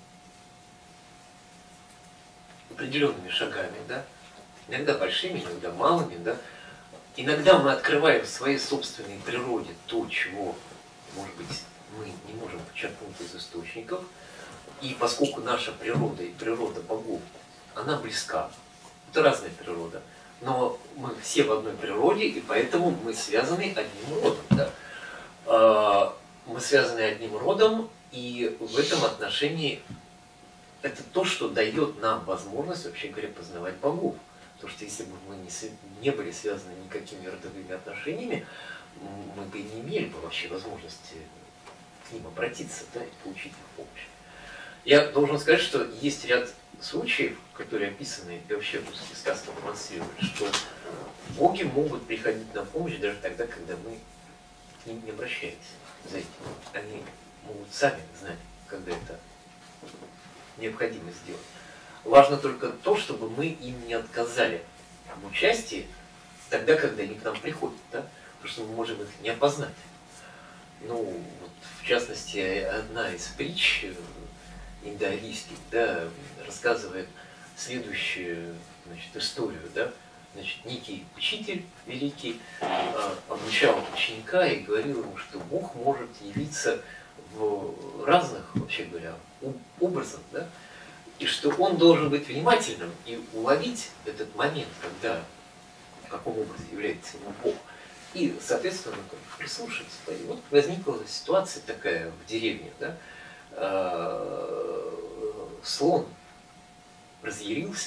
определенными шагами, да, иногда большими, иногда малыми, да. Иногда мы открываем в своей собственной природе то, чего, может быть, мы не можем почерпнуть из источников. И поскольку наша природа и природа богов, она близка, это разная природа, но мы все в одной природе, и поэтому мы связаны одним родом, да. Мы связаны одним родом, и в этом отношении это то, что дает нам возможность, вообще говоря, познавать богов. Потому что если бы мы не, не были связаны никакими родовыми отношениями, мы бы и не имели бы вообще возможности к ним обратиться, да, и получить их помощь. Я должен сказать, что есть ряд случаев, которые описаны и вообще русские сказки демонстрируют, что боги могут приходить на помощь даже тогда, когда мы к ним не обращаемся за этим. Они могут сами знать, когда это необходимо сделать. Важно только то, чтобы мы им не отказали в участии тогда, когда они к нам приходят, да? Потому что мы можем их не опознать. Ну, вот, в частности, одна из притч индоарийских, да, рассказывает следующую, значит, историю, да. Значит, некий учитель великий э, обучал ученика и говорил ему, что Бог может явиться в разных, вообще говоря, образах, да, и что он должен быть внимательным и уловить этот момент, когда, в каком образе является ему Бог, и, соответственно, прислушаться. И вот возникла ситуация такая в деревне, да, э, слон разъярился,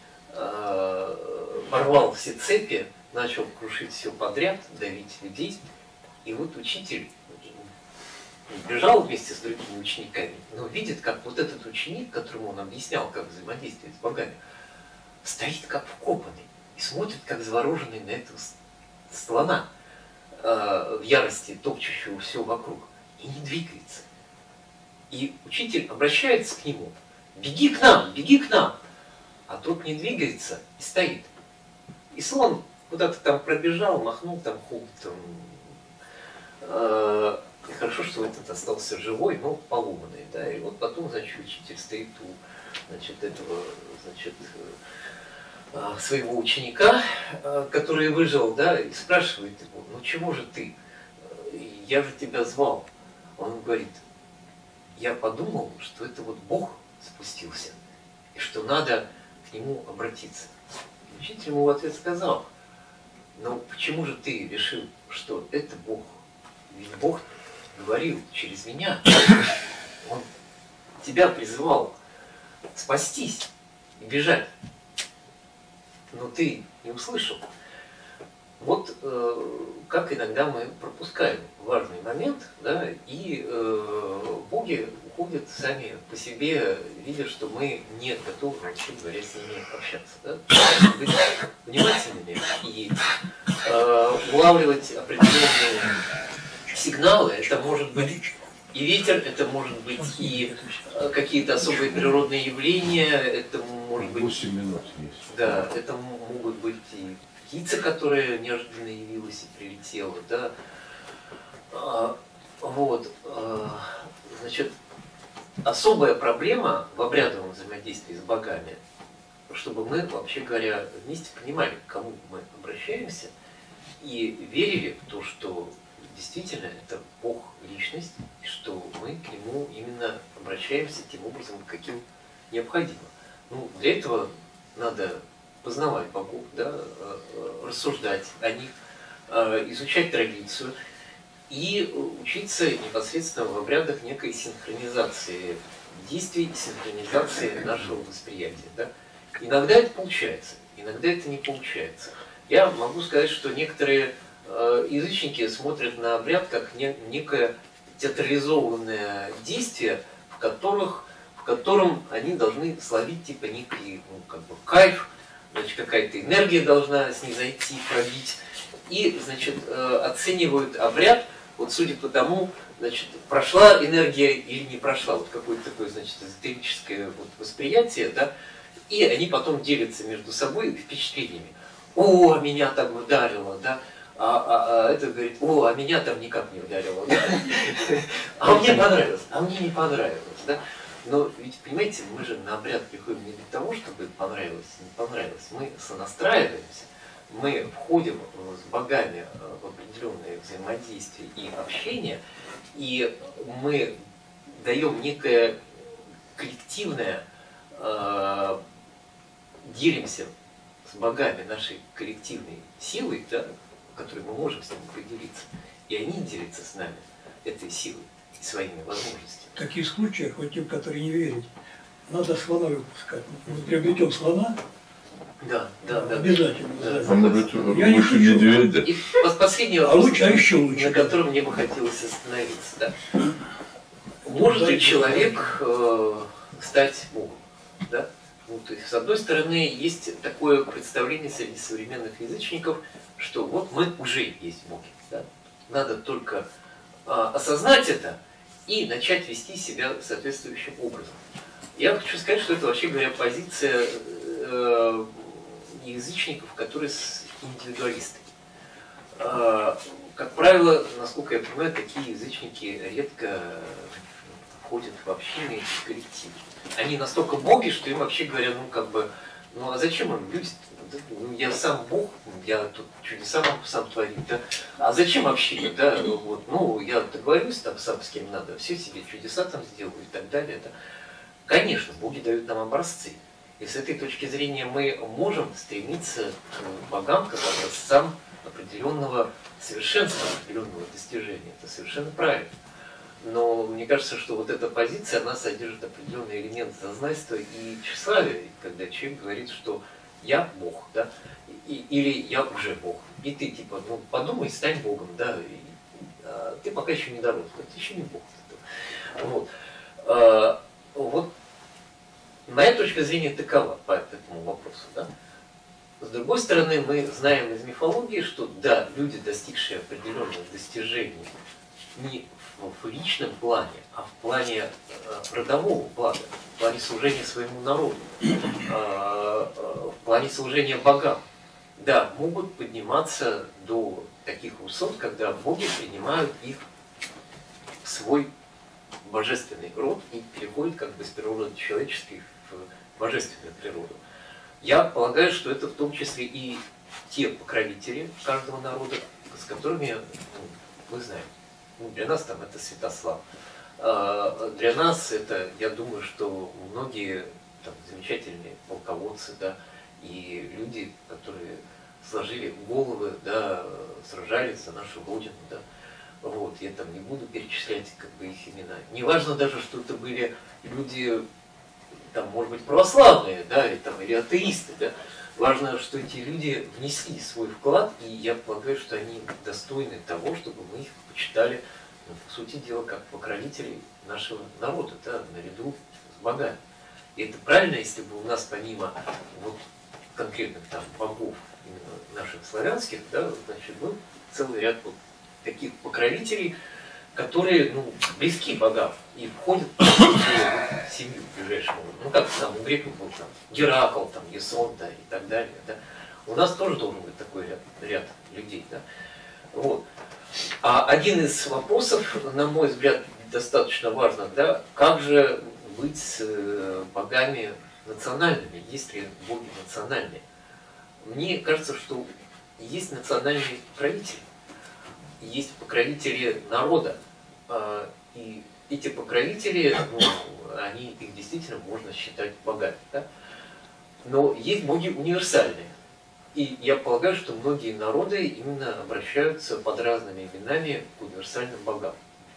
порвал все цепи, начал крушить все подряд, давить людей. И вот учитель бежал вместе с другими учениками, но видит, как вот этот ученик, которому он объяснял, как взаимодействовать с богами, стоит как вкопанный и смотрит, как завороженный на этого слона, в ярости топчущего все вокруг, и не двигается. И учитель обращается к нему: «Беги к нам, беги к нам!» А тот не двигается и стоит. И слон куда-то там пробежал, махнул там хоботом. Э, хорошо, что этот остался живой, но поломанный. Да? И вот потом, значит, учитель стоит у, значит, этого, значит, э, своего ученика, э, который выжил, да, и спрашивает его: «Ну чего же ты? Я же тебя звал». Он говорит: «Я подумал, что это вот Бог спустился, и что надо к нему обратиться». Учитель ему в ответ сказал: «Но почему же ты решил, что это Бог? Ведь Бог говорил через меня. Он тебя призывал спастись и бежать. Но ты не услышал». Вот э, как иногда мы пропускаем важный момент, да, и э, боги уходят сами по себе, видя, что мы не готовы, вообще говоря, с ними общаться. Да? Быть внимательными и э, улавливать определенные сигналы. Это может быть и ветер, это может быть и какие-то особые природные явления, это может быть... восемь минут есть. Да, это могут быть и птица, которая неожиданно явилась и прилетела, да. А, вот, а, значит, особая проблема в обрядовом взаимодействии с богами, чтобы мы, вообще говоря, вместе понимали, к кому мы обращаемся, и верили в то, что действительно это Бог личность, и что мы к нему именно обращаемся тем образом, каким необходимо. Ну, для этого надо познавать богов, да, рассуждать о них, изучать традицию и учиться непосредственно в обрядах некой синхронизации действий, синхронизации нашего восприятия. Да. Иногда это получается, иногда это не получается. Я могу сказать, что некоторые язычники смотрят на обряд как некое театрализованное действие, в, которых, в котором они должны словить типа некий, ну, как бы кайф, значит, какая-то энергия должна снизойти, пробить. И, значит, оценивают обряд, вот судя по тому, значит, прошла энергия или не прошла, вот какое-то такое, значит, эзотерическое вот восприятие, да, и они потом делятся между собой впечатлениями. О, меня там ударило, да, а, а, а это говорит: о, а меня там никак не ударило, да? А мне понравилось, а мне не понравилось, да. Но ведь, понимаете, мы же на обряд приходим не для того, чтобы понравилось, не понравилось. Мы сонастраиваемся, мы входим с богами в определенное взаимодействие и общение, и мы даем некое коллективное, э, делимся с богами нашей коллективной силой, да, которой мы можем с ними поделиться, и они делятся с нами этой силой и своими возможностями. В таких случаях, вот тем, которые не верят, надо слона выпускать. Мы приобретем слона, Да, да, да. Обязательно. Да. Да. А может, Я не лучше шучу. медведя? И пос- последний А вопрос, лучше, а еще лучше. на котором мне бы хотелось остановиться. Да? Может ли дальше человек э, стать Богом? Да? Ну, то есть, с одной стороны, есть такое представление среди современных язычников, что вот мы уже есть боги. Да? Надо только э, осознать это и начать вести себя соответствующим образом. Я хочу сказать, что это, вообще говоря, позиция э, язычников, которые с- индивидуалисты. Э, как правило, насколько я понимаю, такие язычники редко входят в общины и в коллективы. Они настолько боги, что им вообще говорят, ну как бы, ну а зачем им люди? Ну, я сам Бог, я тут чудеса могу сам творить, да? А зачем общение, да? Вот, ну, я договорюсь там сам с кем надо, все себе чудеса там сделаю и так далее. Да? Конечно, боги дают нам образцы. И с этой точки зрения мы можем стремиться к богам, как образцам определенного совершенства, определенного достижения. Это совершенно правильно. Но мне кажется, что вот эта позиция, она содержит определенный элемент зазнайства и тщеславия, когда человек говорит, что я Бог, да, и, или я уже Бог. И ты типа, ну подумай, стань Богом, да, и, а, ты пока еще не дорос, ты еще не Бог. Вот. А, вот моя точка зрения такова по этому вопросу, да. С другой стороны, мы знаем из мифологии, что да, люди, достигшие определенных достижений, не в личном плане, а в плане родового блага, в плане служения своему народу, в плане служения богам, да, могут подниматься до таких высот, когда боги принимают их в свой божественный род и переходят как бы из природы человеческой в божественную природу. Я полагаю, что это в том числе и те покровители каждого народа, с которыми, ну, мы знаем. Ну, для нас там это Святослав. А для нас это, я думаю, что многие там, замечательные полководцы, да, и люди, которые сложили головы, да, сражались за нашу Родину, да. Вот, я там не буду перечислять как бы их имена. Неважно даже, что это были люди, там, может быть, православные, да, или, там, или атеисты, да. Важно, что эти люди внесли свой вклад, и я полагаю, что они достойны того, чтобы мы их почитали, ну, по сути дела, как покровителей нашего народа, да, наряду с богами. И это правильно, если бы у нас помимо вот конкретных там богов, именно наших славянских, да, значит, был целый ряд вот таких покровителей, которые, ну, близки богам и входят в семью ближайшую. Ну, как там у греков был там Геракл, там, Ясон, да, и так далее. Да. У нас тоже должен быть такой ряд, ряд людей. Да. Вот. А один из вопросов, на мой взгляд, достаточно важных, да, как же быть с богами национальными, есть ли боги национальные? Мне кажется, что есть национальные покровители, есть покровители народа, и эти покровители, ну, они, их действительно можно считать богами. Да? Но есть боги универсальные. И я полагаю, что многие народы именно обращаются под разными именами к универсальным богам.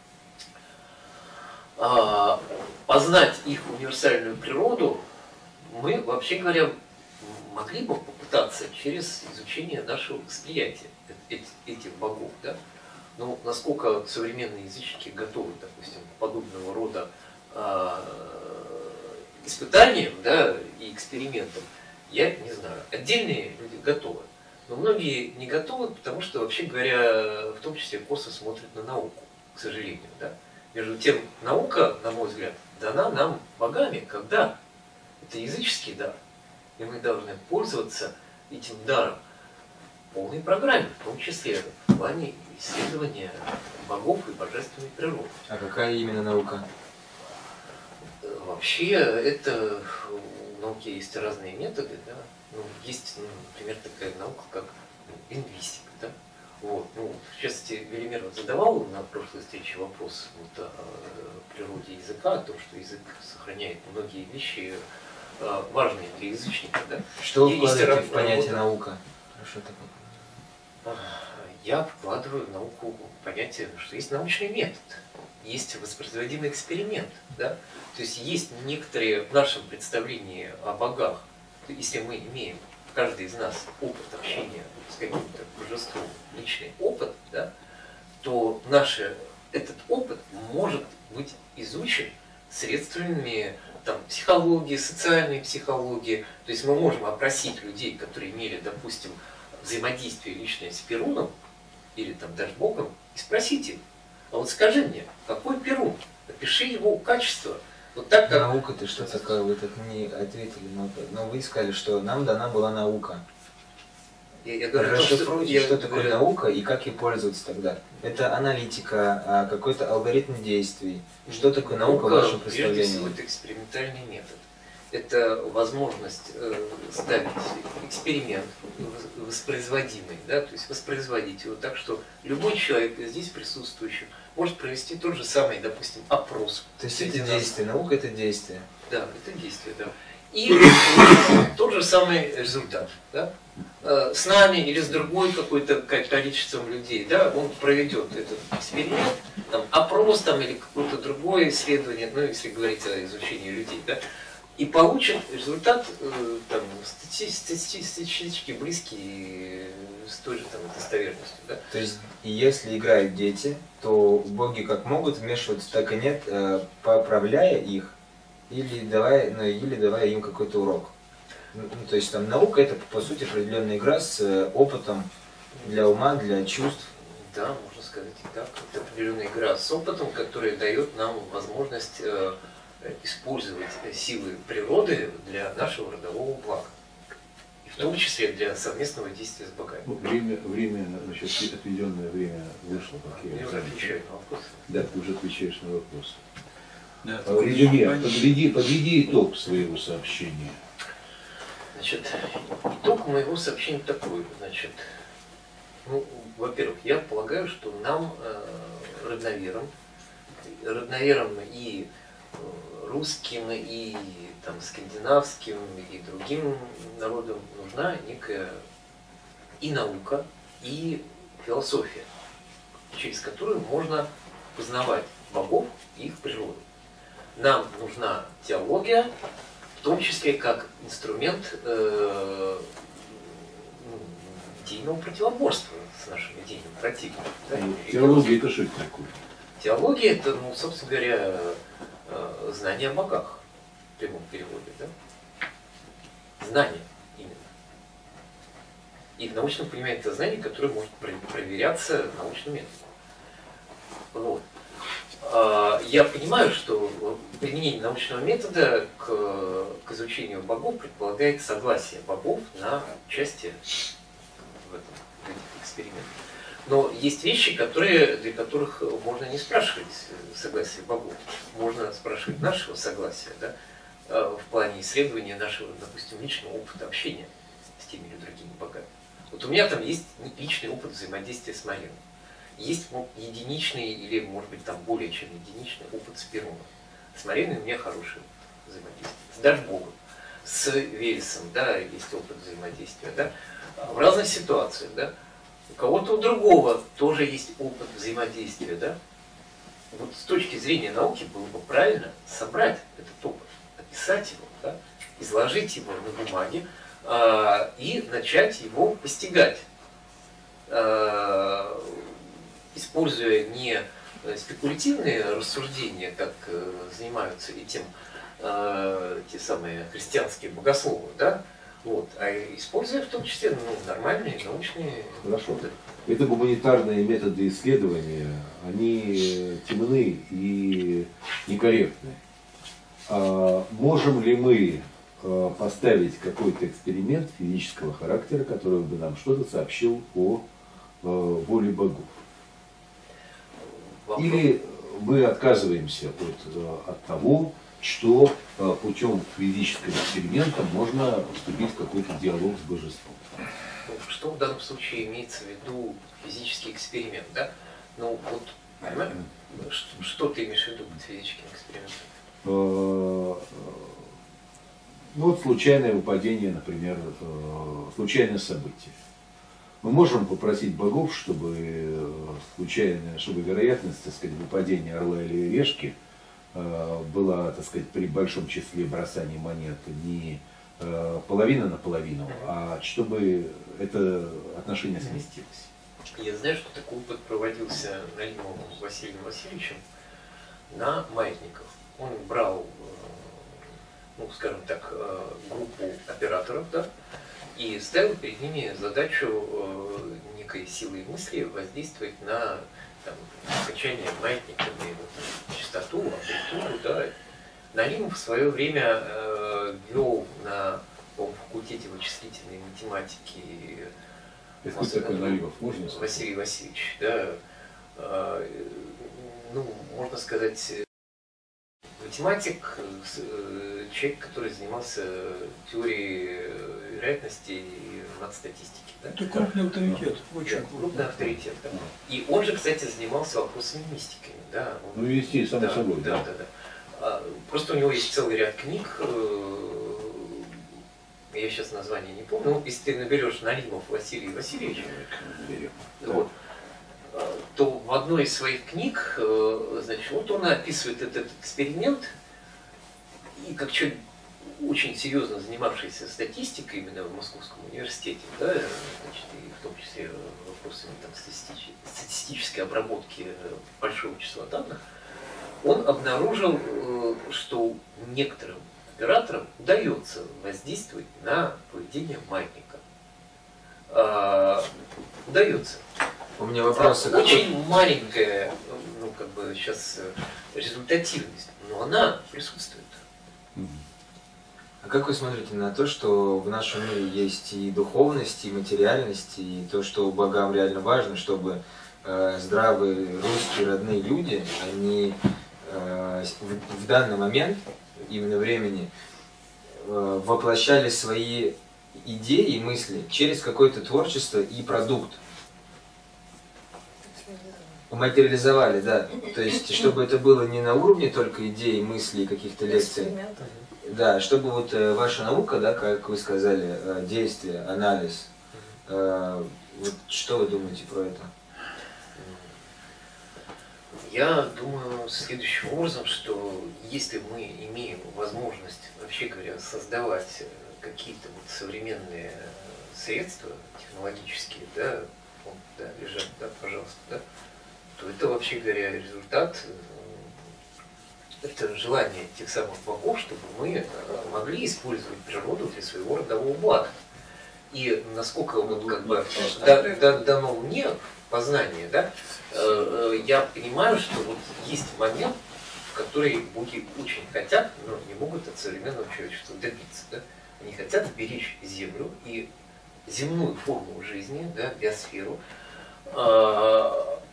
А, познать их универсальную природу мы, вообще говоря, могли бы попытаться через изучение нашего восприятия этих богов. Да? Но насколько современные язычники готовы, допустим, к подобного рода э, испытаниям, да, и экспериментам, я не знаю. Отдельные люди готовы, но многие не готовы, потому что, вообще говоря, в том числе косо смотрят на науку, к сожалению. Да? Между тем, наука, на мой взгляд, дана нам богами, когда это языческий дар, и мы должны пользоваться этим даром в полной программе, в том числе в плане исследования богов и божественной природы. А какая именно наука? Вообще, это у науки есть разные методы, да. Ну, есть, ну, например, такая наука, как лингвистика, да. Вот. Ну, в частности, Велимир задавал на прошлой встрече вопрос вот, о природе языка, о том, что язык сохраняет многие вещи, важные для язычника, да. Что вы И вкладываете есть в понятие работа. наука? Хорошо такое. Я вкладываю в науку понятие, что есть научный метод, есть воспроизводимый эксперимент. Да? То есть есть некоторые в нашем представлении о богах, если мы имеем каждый из нас опыт общения с каким-то божеством, личный опыт, да, то наш, этот опыт может быть изучен средствами там, психологии, социальной психологии. То есть мы можем опросить людей, которые имели, допустим, взаимодействие личное с Перуном или там даже Богом, и спросить их, а вот скажи мне, какой Перун? Опиши его качество. Вот так как... Наука-то что такое? Вы так не ответили. Но, но вы сказали, что нам дана была наука. Я, я говорю, Расшифруйте, что, что я, такое говорю, наука и как ей пользоваться тогда. Это аналитика, какой-то алгоритм действий. Что такое наука в вашем прежде представлении? всего, это экспериментальный метод. Это возможность э, ставить эксперимент воспроизводимый, да, то есть воспроизводить его так, что любой человек здесь присутствующий может провести тот же самый, допустим, опрос. То есть это действие, наука это действие. Да, это действие, да. И тот же самый результат, да. С нами или с другой какой-то количеством людей, да, он проведет этот эксперимент, там, опрос там, или какое-то другое исследование, ну, если говорить о изучении людей, да, и получит результат э, там, стати статистически близкий с той же там, достоверностью. Да? То есть, если играют дети, то боги как могут вмешиваться, так и нет, э, поправляя их, или давая, ну, или давая им какой-то урок. Ну, то есть там наука это по сути определенная игра с э, опытом для ума, для чувств. Да, можно сказать и так. Это определенная игра с опытом, которая дает нам возможность э, использовать силы природы для нашего родового блага. И в том числе для совместного действия с богами. Ну, время, время, значит, отведенное время вышло. Как я Я уже отвечаю на вопросы. Да, ты уже отвечаешь на вопросы. Да, Резюме, подведи, подведи итог своего сообщения. Значит, итог моего сообщения такой. Значит, ну, во-первых, я полагаю, что нам, э, родноверам, родноверам и русским, и там, скандинавским, и другим народам нужна некая и наука, и философия, через которую можно познавать богов и их природу. Нам нужна теология, в том числе как инструмент э, идейного противоборства с нашим идейным противником. Да? Теология это что это такое? Теология это, ну, собственно говоря, э, знание о богах в прямом переводе. Да? Знание именно. И в научном понимании это знание, которое может проверяться научным методом. Вот. Я понимаю, что применение научного метода к, к изучению богов предполагает согласие богов на участие в этом в этих экспериментах. Но есть вещи, которые, для которых можно не спрашивать согласия богов. Можно спрашивать нашего согласия, да, в плане исследования нашего, допустим, личного опыта общения с теми или другими богами. Вот у меня там есть личный опыт взаимодействия с Мариной. Есть единичный или, может быть, там более чем единичный опыт с Перуном. С Мариной у меня хороший опыт взаимодействия. С Дашбогом, с Велесом, да, есть опыт взаимодействия, да. В разных ситуациях, да. У кого-то у другого тоже есть опыт взаимодействия, да. Вот с точки зрения науки было бы правильно собрать этот опыт, описать его, да, изложить его на бумаге а, и начать его постигать. А, используя не спекулятивные рассуждения, как э, занимаются этим э, те самые христианские богословы, да, вот, а используя в том числе ну, нормальные научные Хорошо. методы. Это гуманитарные методы исследования, они темны и некорректны. А можем ли мы поставить какой-то эксперимент физического характера, который бы нам что-то сообщил о воле богов? Или мы отказываемся от, от того, что путем физического эксперимента можно вступить в какой-то диалог с божеством? Что в данном случае имеется в виду физический эксперимент, да? Ну вот, понимаешь, что, что ты имеешь в виду под физическим экспериментом? Ну вот случайное выпадение, например, случайное событие. Мы можем попросить богов, чтобы случайно, чтобы вероятность, так сказать, выпадения орла или решки была, так сказать, при большом числе бросаний монет не э, половина на половину, а чтобы это отношение сместилось. Я знаю, что такой опыт проводился Налимовым Василием Васильевичем на маятниках. Он брал, ну, скажем так, группу операторов, да, и ставил перед ними задачу некой силой мысли воздействовать на там, качание маятниками, вот, частоту, амплитуду, да. Налимов в свое время э, вел на факультете вычислительной математики Это кто такой Налимов, можно сказать? Василий Васильевич, да, э, ну, можно сказать, математик, э, человек, который занимался теорией вероятности и матстатистики. Да? Это крупный авторитет, очень Да, крупный. крупный авторитет. Да. И он же, кстати, занимался вопросами мистики. Да, он, Ну, вести, само да, собой, да. да. Да, да. А, просто у него есть целый ряд книг, э, я сейчас название не помню, ну, если ты наберешь Налимов Василий Васильевич, вот, то в одной из своих книг, значит, вот он описывает этот эксперимент, и как человек, очень серьезно занимавшийся статистикой именно в Московском университете, да, значит, и в том числе вопросами там, статистической, статистической обработки большого числа данных, он обнаружил, что некоторым операторам удается воздействовать на поведение маятника. А, удается. У меня вопрос. А, очень маленькая, ну, как бы сейчас результативность, но она присутствует. А как вы смотрите на то, что в нашем мире есть и духовность, и материальность, и то, что богам реально важно, чтобы э, здравые русские родные люди, они э, в, в данный момент, именно времени, э, воплощали свои идеи и мысли через какое-то творчество и продукт. Материализовали, да. То есть, чтобы это было не на уровне только идей, мыслей, каких-то лекций. Да, чтобы вот э, ваша наука, да, как вы сказали, э, действие, анализ, э, вот что вы думаете про это? Я думаю следующим образом, что если мы имеем возможность, вообще говоря, создавать какие-то вот современные средства технологические, да, вот, да, лежат, да, пожалуйста, да, то это, вообще говоря, результат, это желание тех самых богов, чтобы мы могли использовать природу для своего родового блага. И насколько вот как бы да, да, дано мне познание, да, э, я понимаю, что вот есть момент, в который боги очень хотят, но не могут от современного человечества добиться. Да? Они хотят беречь Землю и земную форму жизни, да, биосферу, э,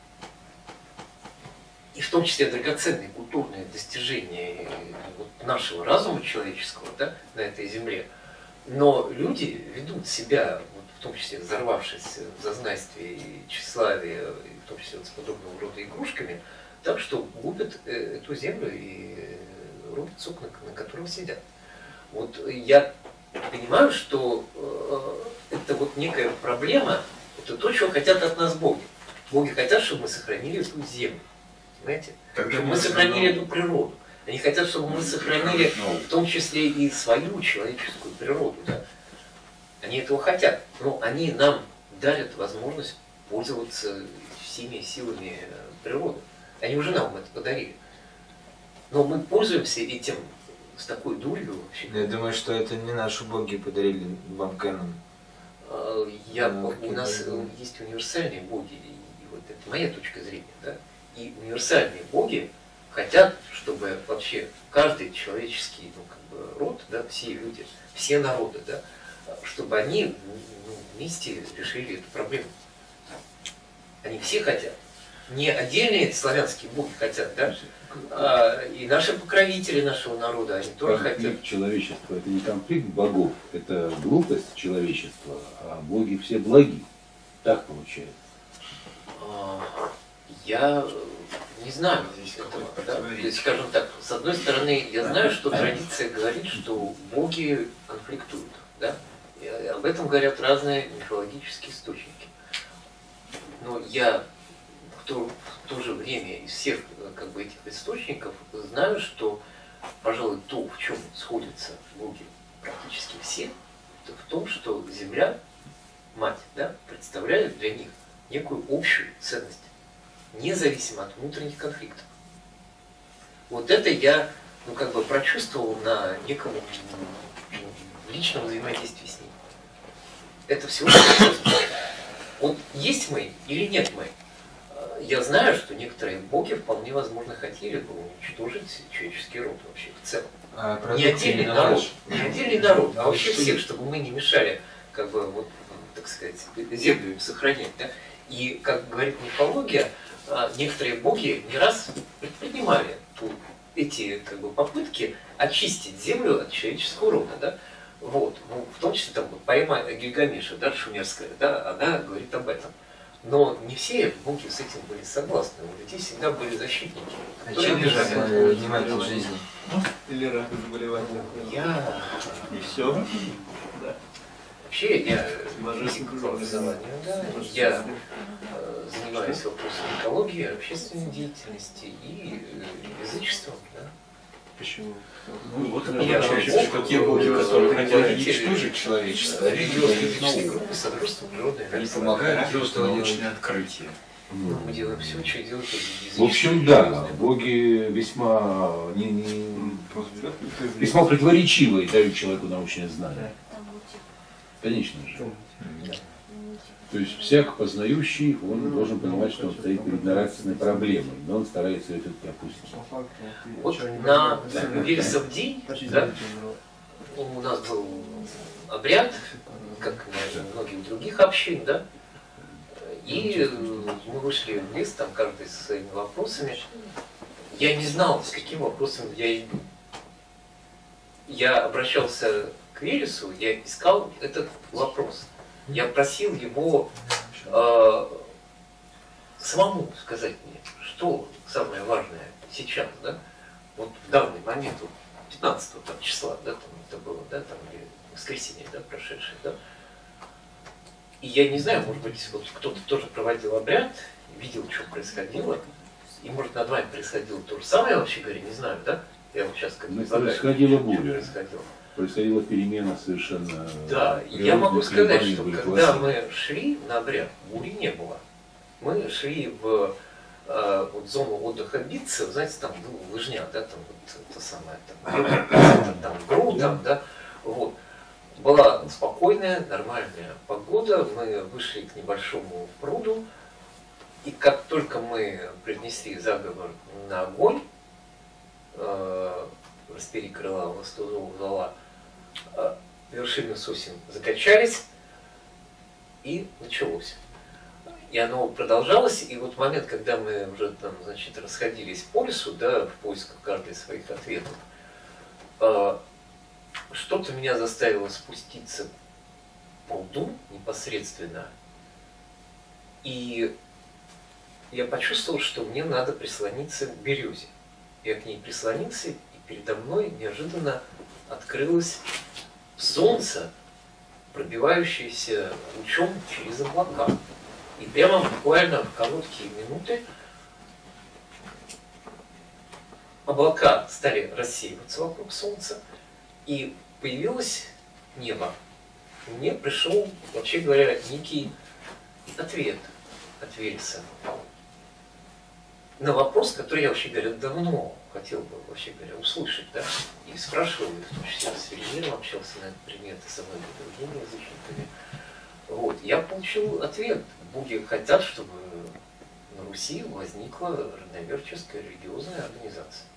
и в том числе драгоценные культурные достижения вот нашего разума человеческого, да, на этой земле. Но люди ведут себя, вот, в том числе взорвавшись в зазнайстве и тщеславии, и в том числе вот, с подобного рода игрушками, так что губят э, эту землю и рубят сок, на, на котором сидят. Вот я понимаю, что э, это вот некая проблема, это то, чего хотят от нас боги. Боги хотят, чтобы мы сохранили эту землю. Знаете? Тогда Чтобы мы мы сохранили ну, эту природу. Они хотят, чтобы мы сохранили в том числе и свою человеческую природу. Да? Они этого хотят. Но они нам дарят возможность пользоваться всеми силами природы. Они уже нам это подарили. Но мы пользуемся этим с такой дурью вообще. Я думаю, что это не наши боги подарили вам Кэном. Я, Ну, у нас да. есть универсальные боги, и вот это моя точка зрения. Да? И универсальные боги хотят, чтобы вообще каждый человеческий, ну, как бы, род, да, все люди, все народы, да, чтобы они, ну, вместе решили эту проблему. Они все хотят. Не отдельные славянские боги хотят, да, а и наши покровители нашего народа, они тоже хотят. Конфликт человечества — это не конфликт богов, это глупость человечества, а боги все благи. Так получается. Я не знаю этого, да? То есть, скажем так, с одной стороны, я знаю, что традиция говорит, что боги конфликтуют, да? И об этом говорят разные мифологические источники. Но я в то, в то же время из всех как бы, этих источников знаю, что, пожалуй, то, в чем сходятся боги практически все, это в том, что земля, мать, да, представляет для них некую общую ценность, независимо от внутренних конфликтов. Вот это я, ну, как бы прочувствовал на неком ну, личном взаимодействии с ним. Это всего лишь вот есть мы или нет мы. Я знаю, что некоторые боги вполне возможно хотели бы уничтожить человеческий род вообще в целом. А Не отдельный народ, не отдельный народ, а вообще всех, чтобы мы не мешали, как бы, вот, так сказать, землю им сохранять. Да? И, как говорит мифология, некоторые боги не раз предпринимали тут эти как бы, попытки очистить землю от человеческого рода. Да? Вот. Ну, в том числе там, вот, поэма Гильгамеша, да, шумерская, да, она говорит об этом. Но не все боги с этим были согласны. У людей всегда были защитники. А чем лежали внимание в жизни? Или рак заболевания. Я... И все. Вообще я физик по образованию, да. Я э, занимаюсь вопросами экологии, общественной деятельности и э, язычеством, да. Почему? Ну, вот это Я получается, что те боги, которые хотели уничтожить человечество, религиозные группы Содружества природной они науки. помогают делать научные открытия. Мы делаем все, что делают В общем, да, боги весьма, не, не, весьма противоречивые дают человеку научные знания. Конечно же. То есть всяк познающий, он должен понимать, что он стоит перед нравственной проблемой, но он старается ее все-таки опустить. Вот на Велесов день, да, у нас был обряд, как на многих других общин, да, и мы вышли в лес, там каждый со своими вопросами. Я не знал, с каким вопросом я иду. Я обращался к Велесу, я искал этот вопрос. Я просил его э, самому сказать мне, что самое важное сейчас, да, вот в данный момент, вот пятнадцатого там, числа, да, там это было, да, там или воскресенье, да, прошедшее, да. И я не знаю, может быть, вот кто-то тоже проводил обряд, видел, что происходило, и может над вами происходило то же самое, вообще говоря, не знаю, да. Я вот сейчас как бы происходила буря. Происходило. Происходила перемена совершенно. Да, я могу сказать, что когда мы шли на обряд, бури не было. Мы шли в э, вот, зону отдыха Битца, знаете, там ну, лыжня, да, там вот это самое, там, там ГРУ, там, да, вот. Была спокойная, нормальная погода, мы вышли к небольшому пруду, и как только мы принесли заговор на огонь, э, распери крыла, восстузов зала, вершины сосен закачались, и началось. И оно продолжалось, и вот момент, когда мы уже там, значит, расходились по лесу, да, в поисках каждой своих ответов, что-то меня заставило спуститься по льду непосредственно, и я почувствовал, что мне надо прислониться к березе. Я к ней прислонился, и передо мной неожиданно открылось солнце, пробивающееся лучом через облака. И прямо буквально в короткие минуты облака стали рассеиваться вокруг солнца, и появилось небо. Мне пришел, вообще говоря, некий ответ от Велеса на вопрос, который я, вообще говоря, давно хотел бы, вообще говоря, услышать, да, и спрашивал, в том числе с Велимиром общался на этот предмет, и со многими другими язычниками. Вот, я получил ответ. Боги хотят, чтобы на Руси возникла родноверческая религиозная организация.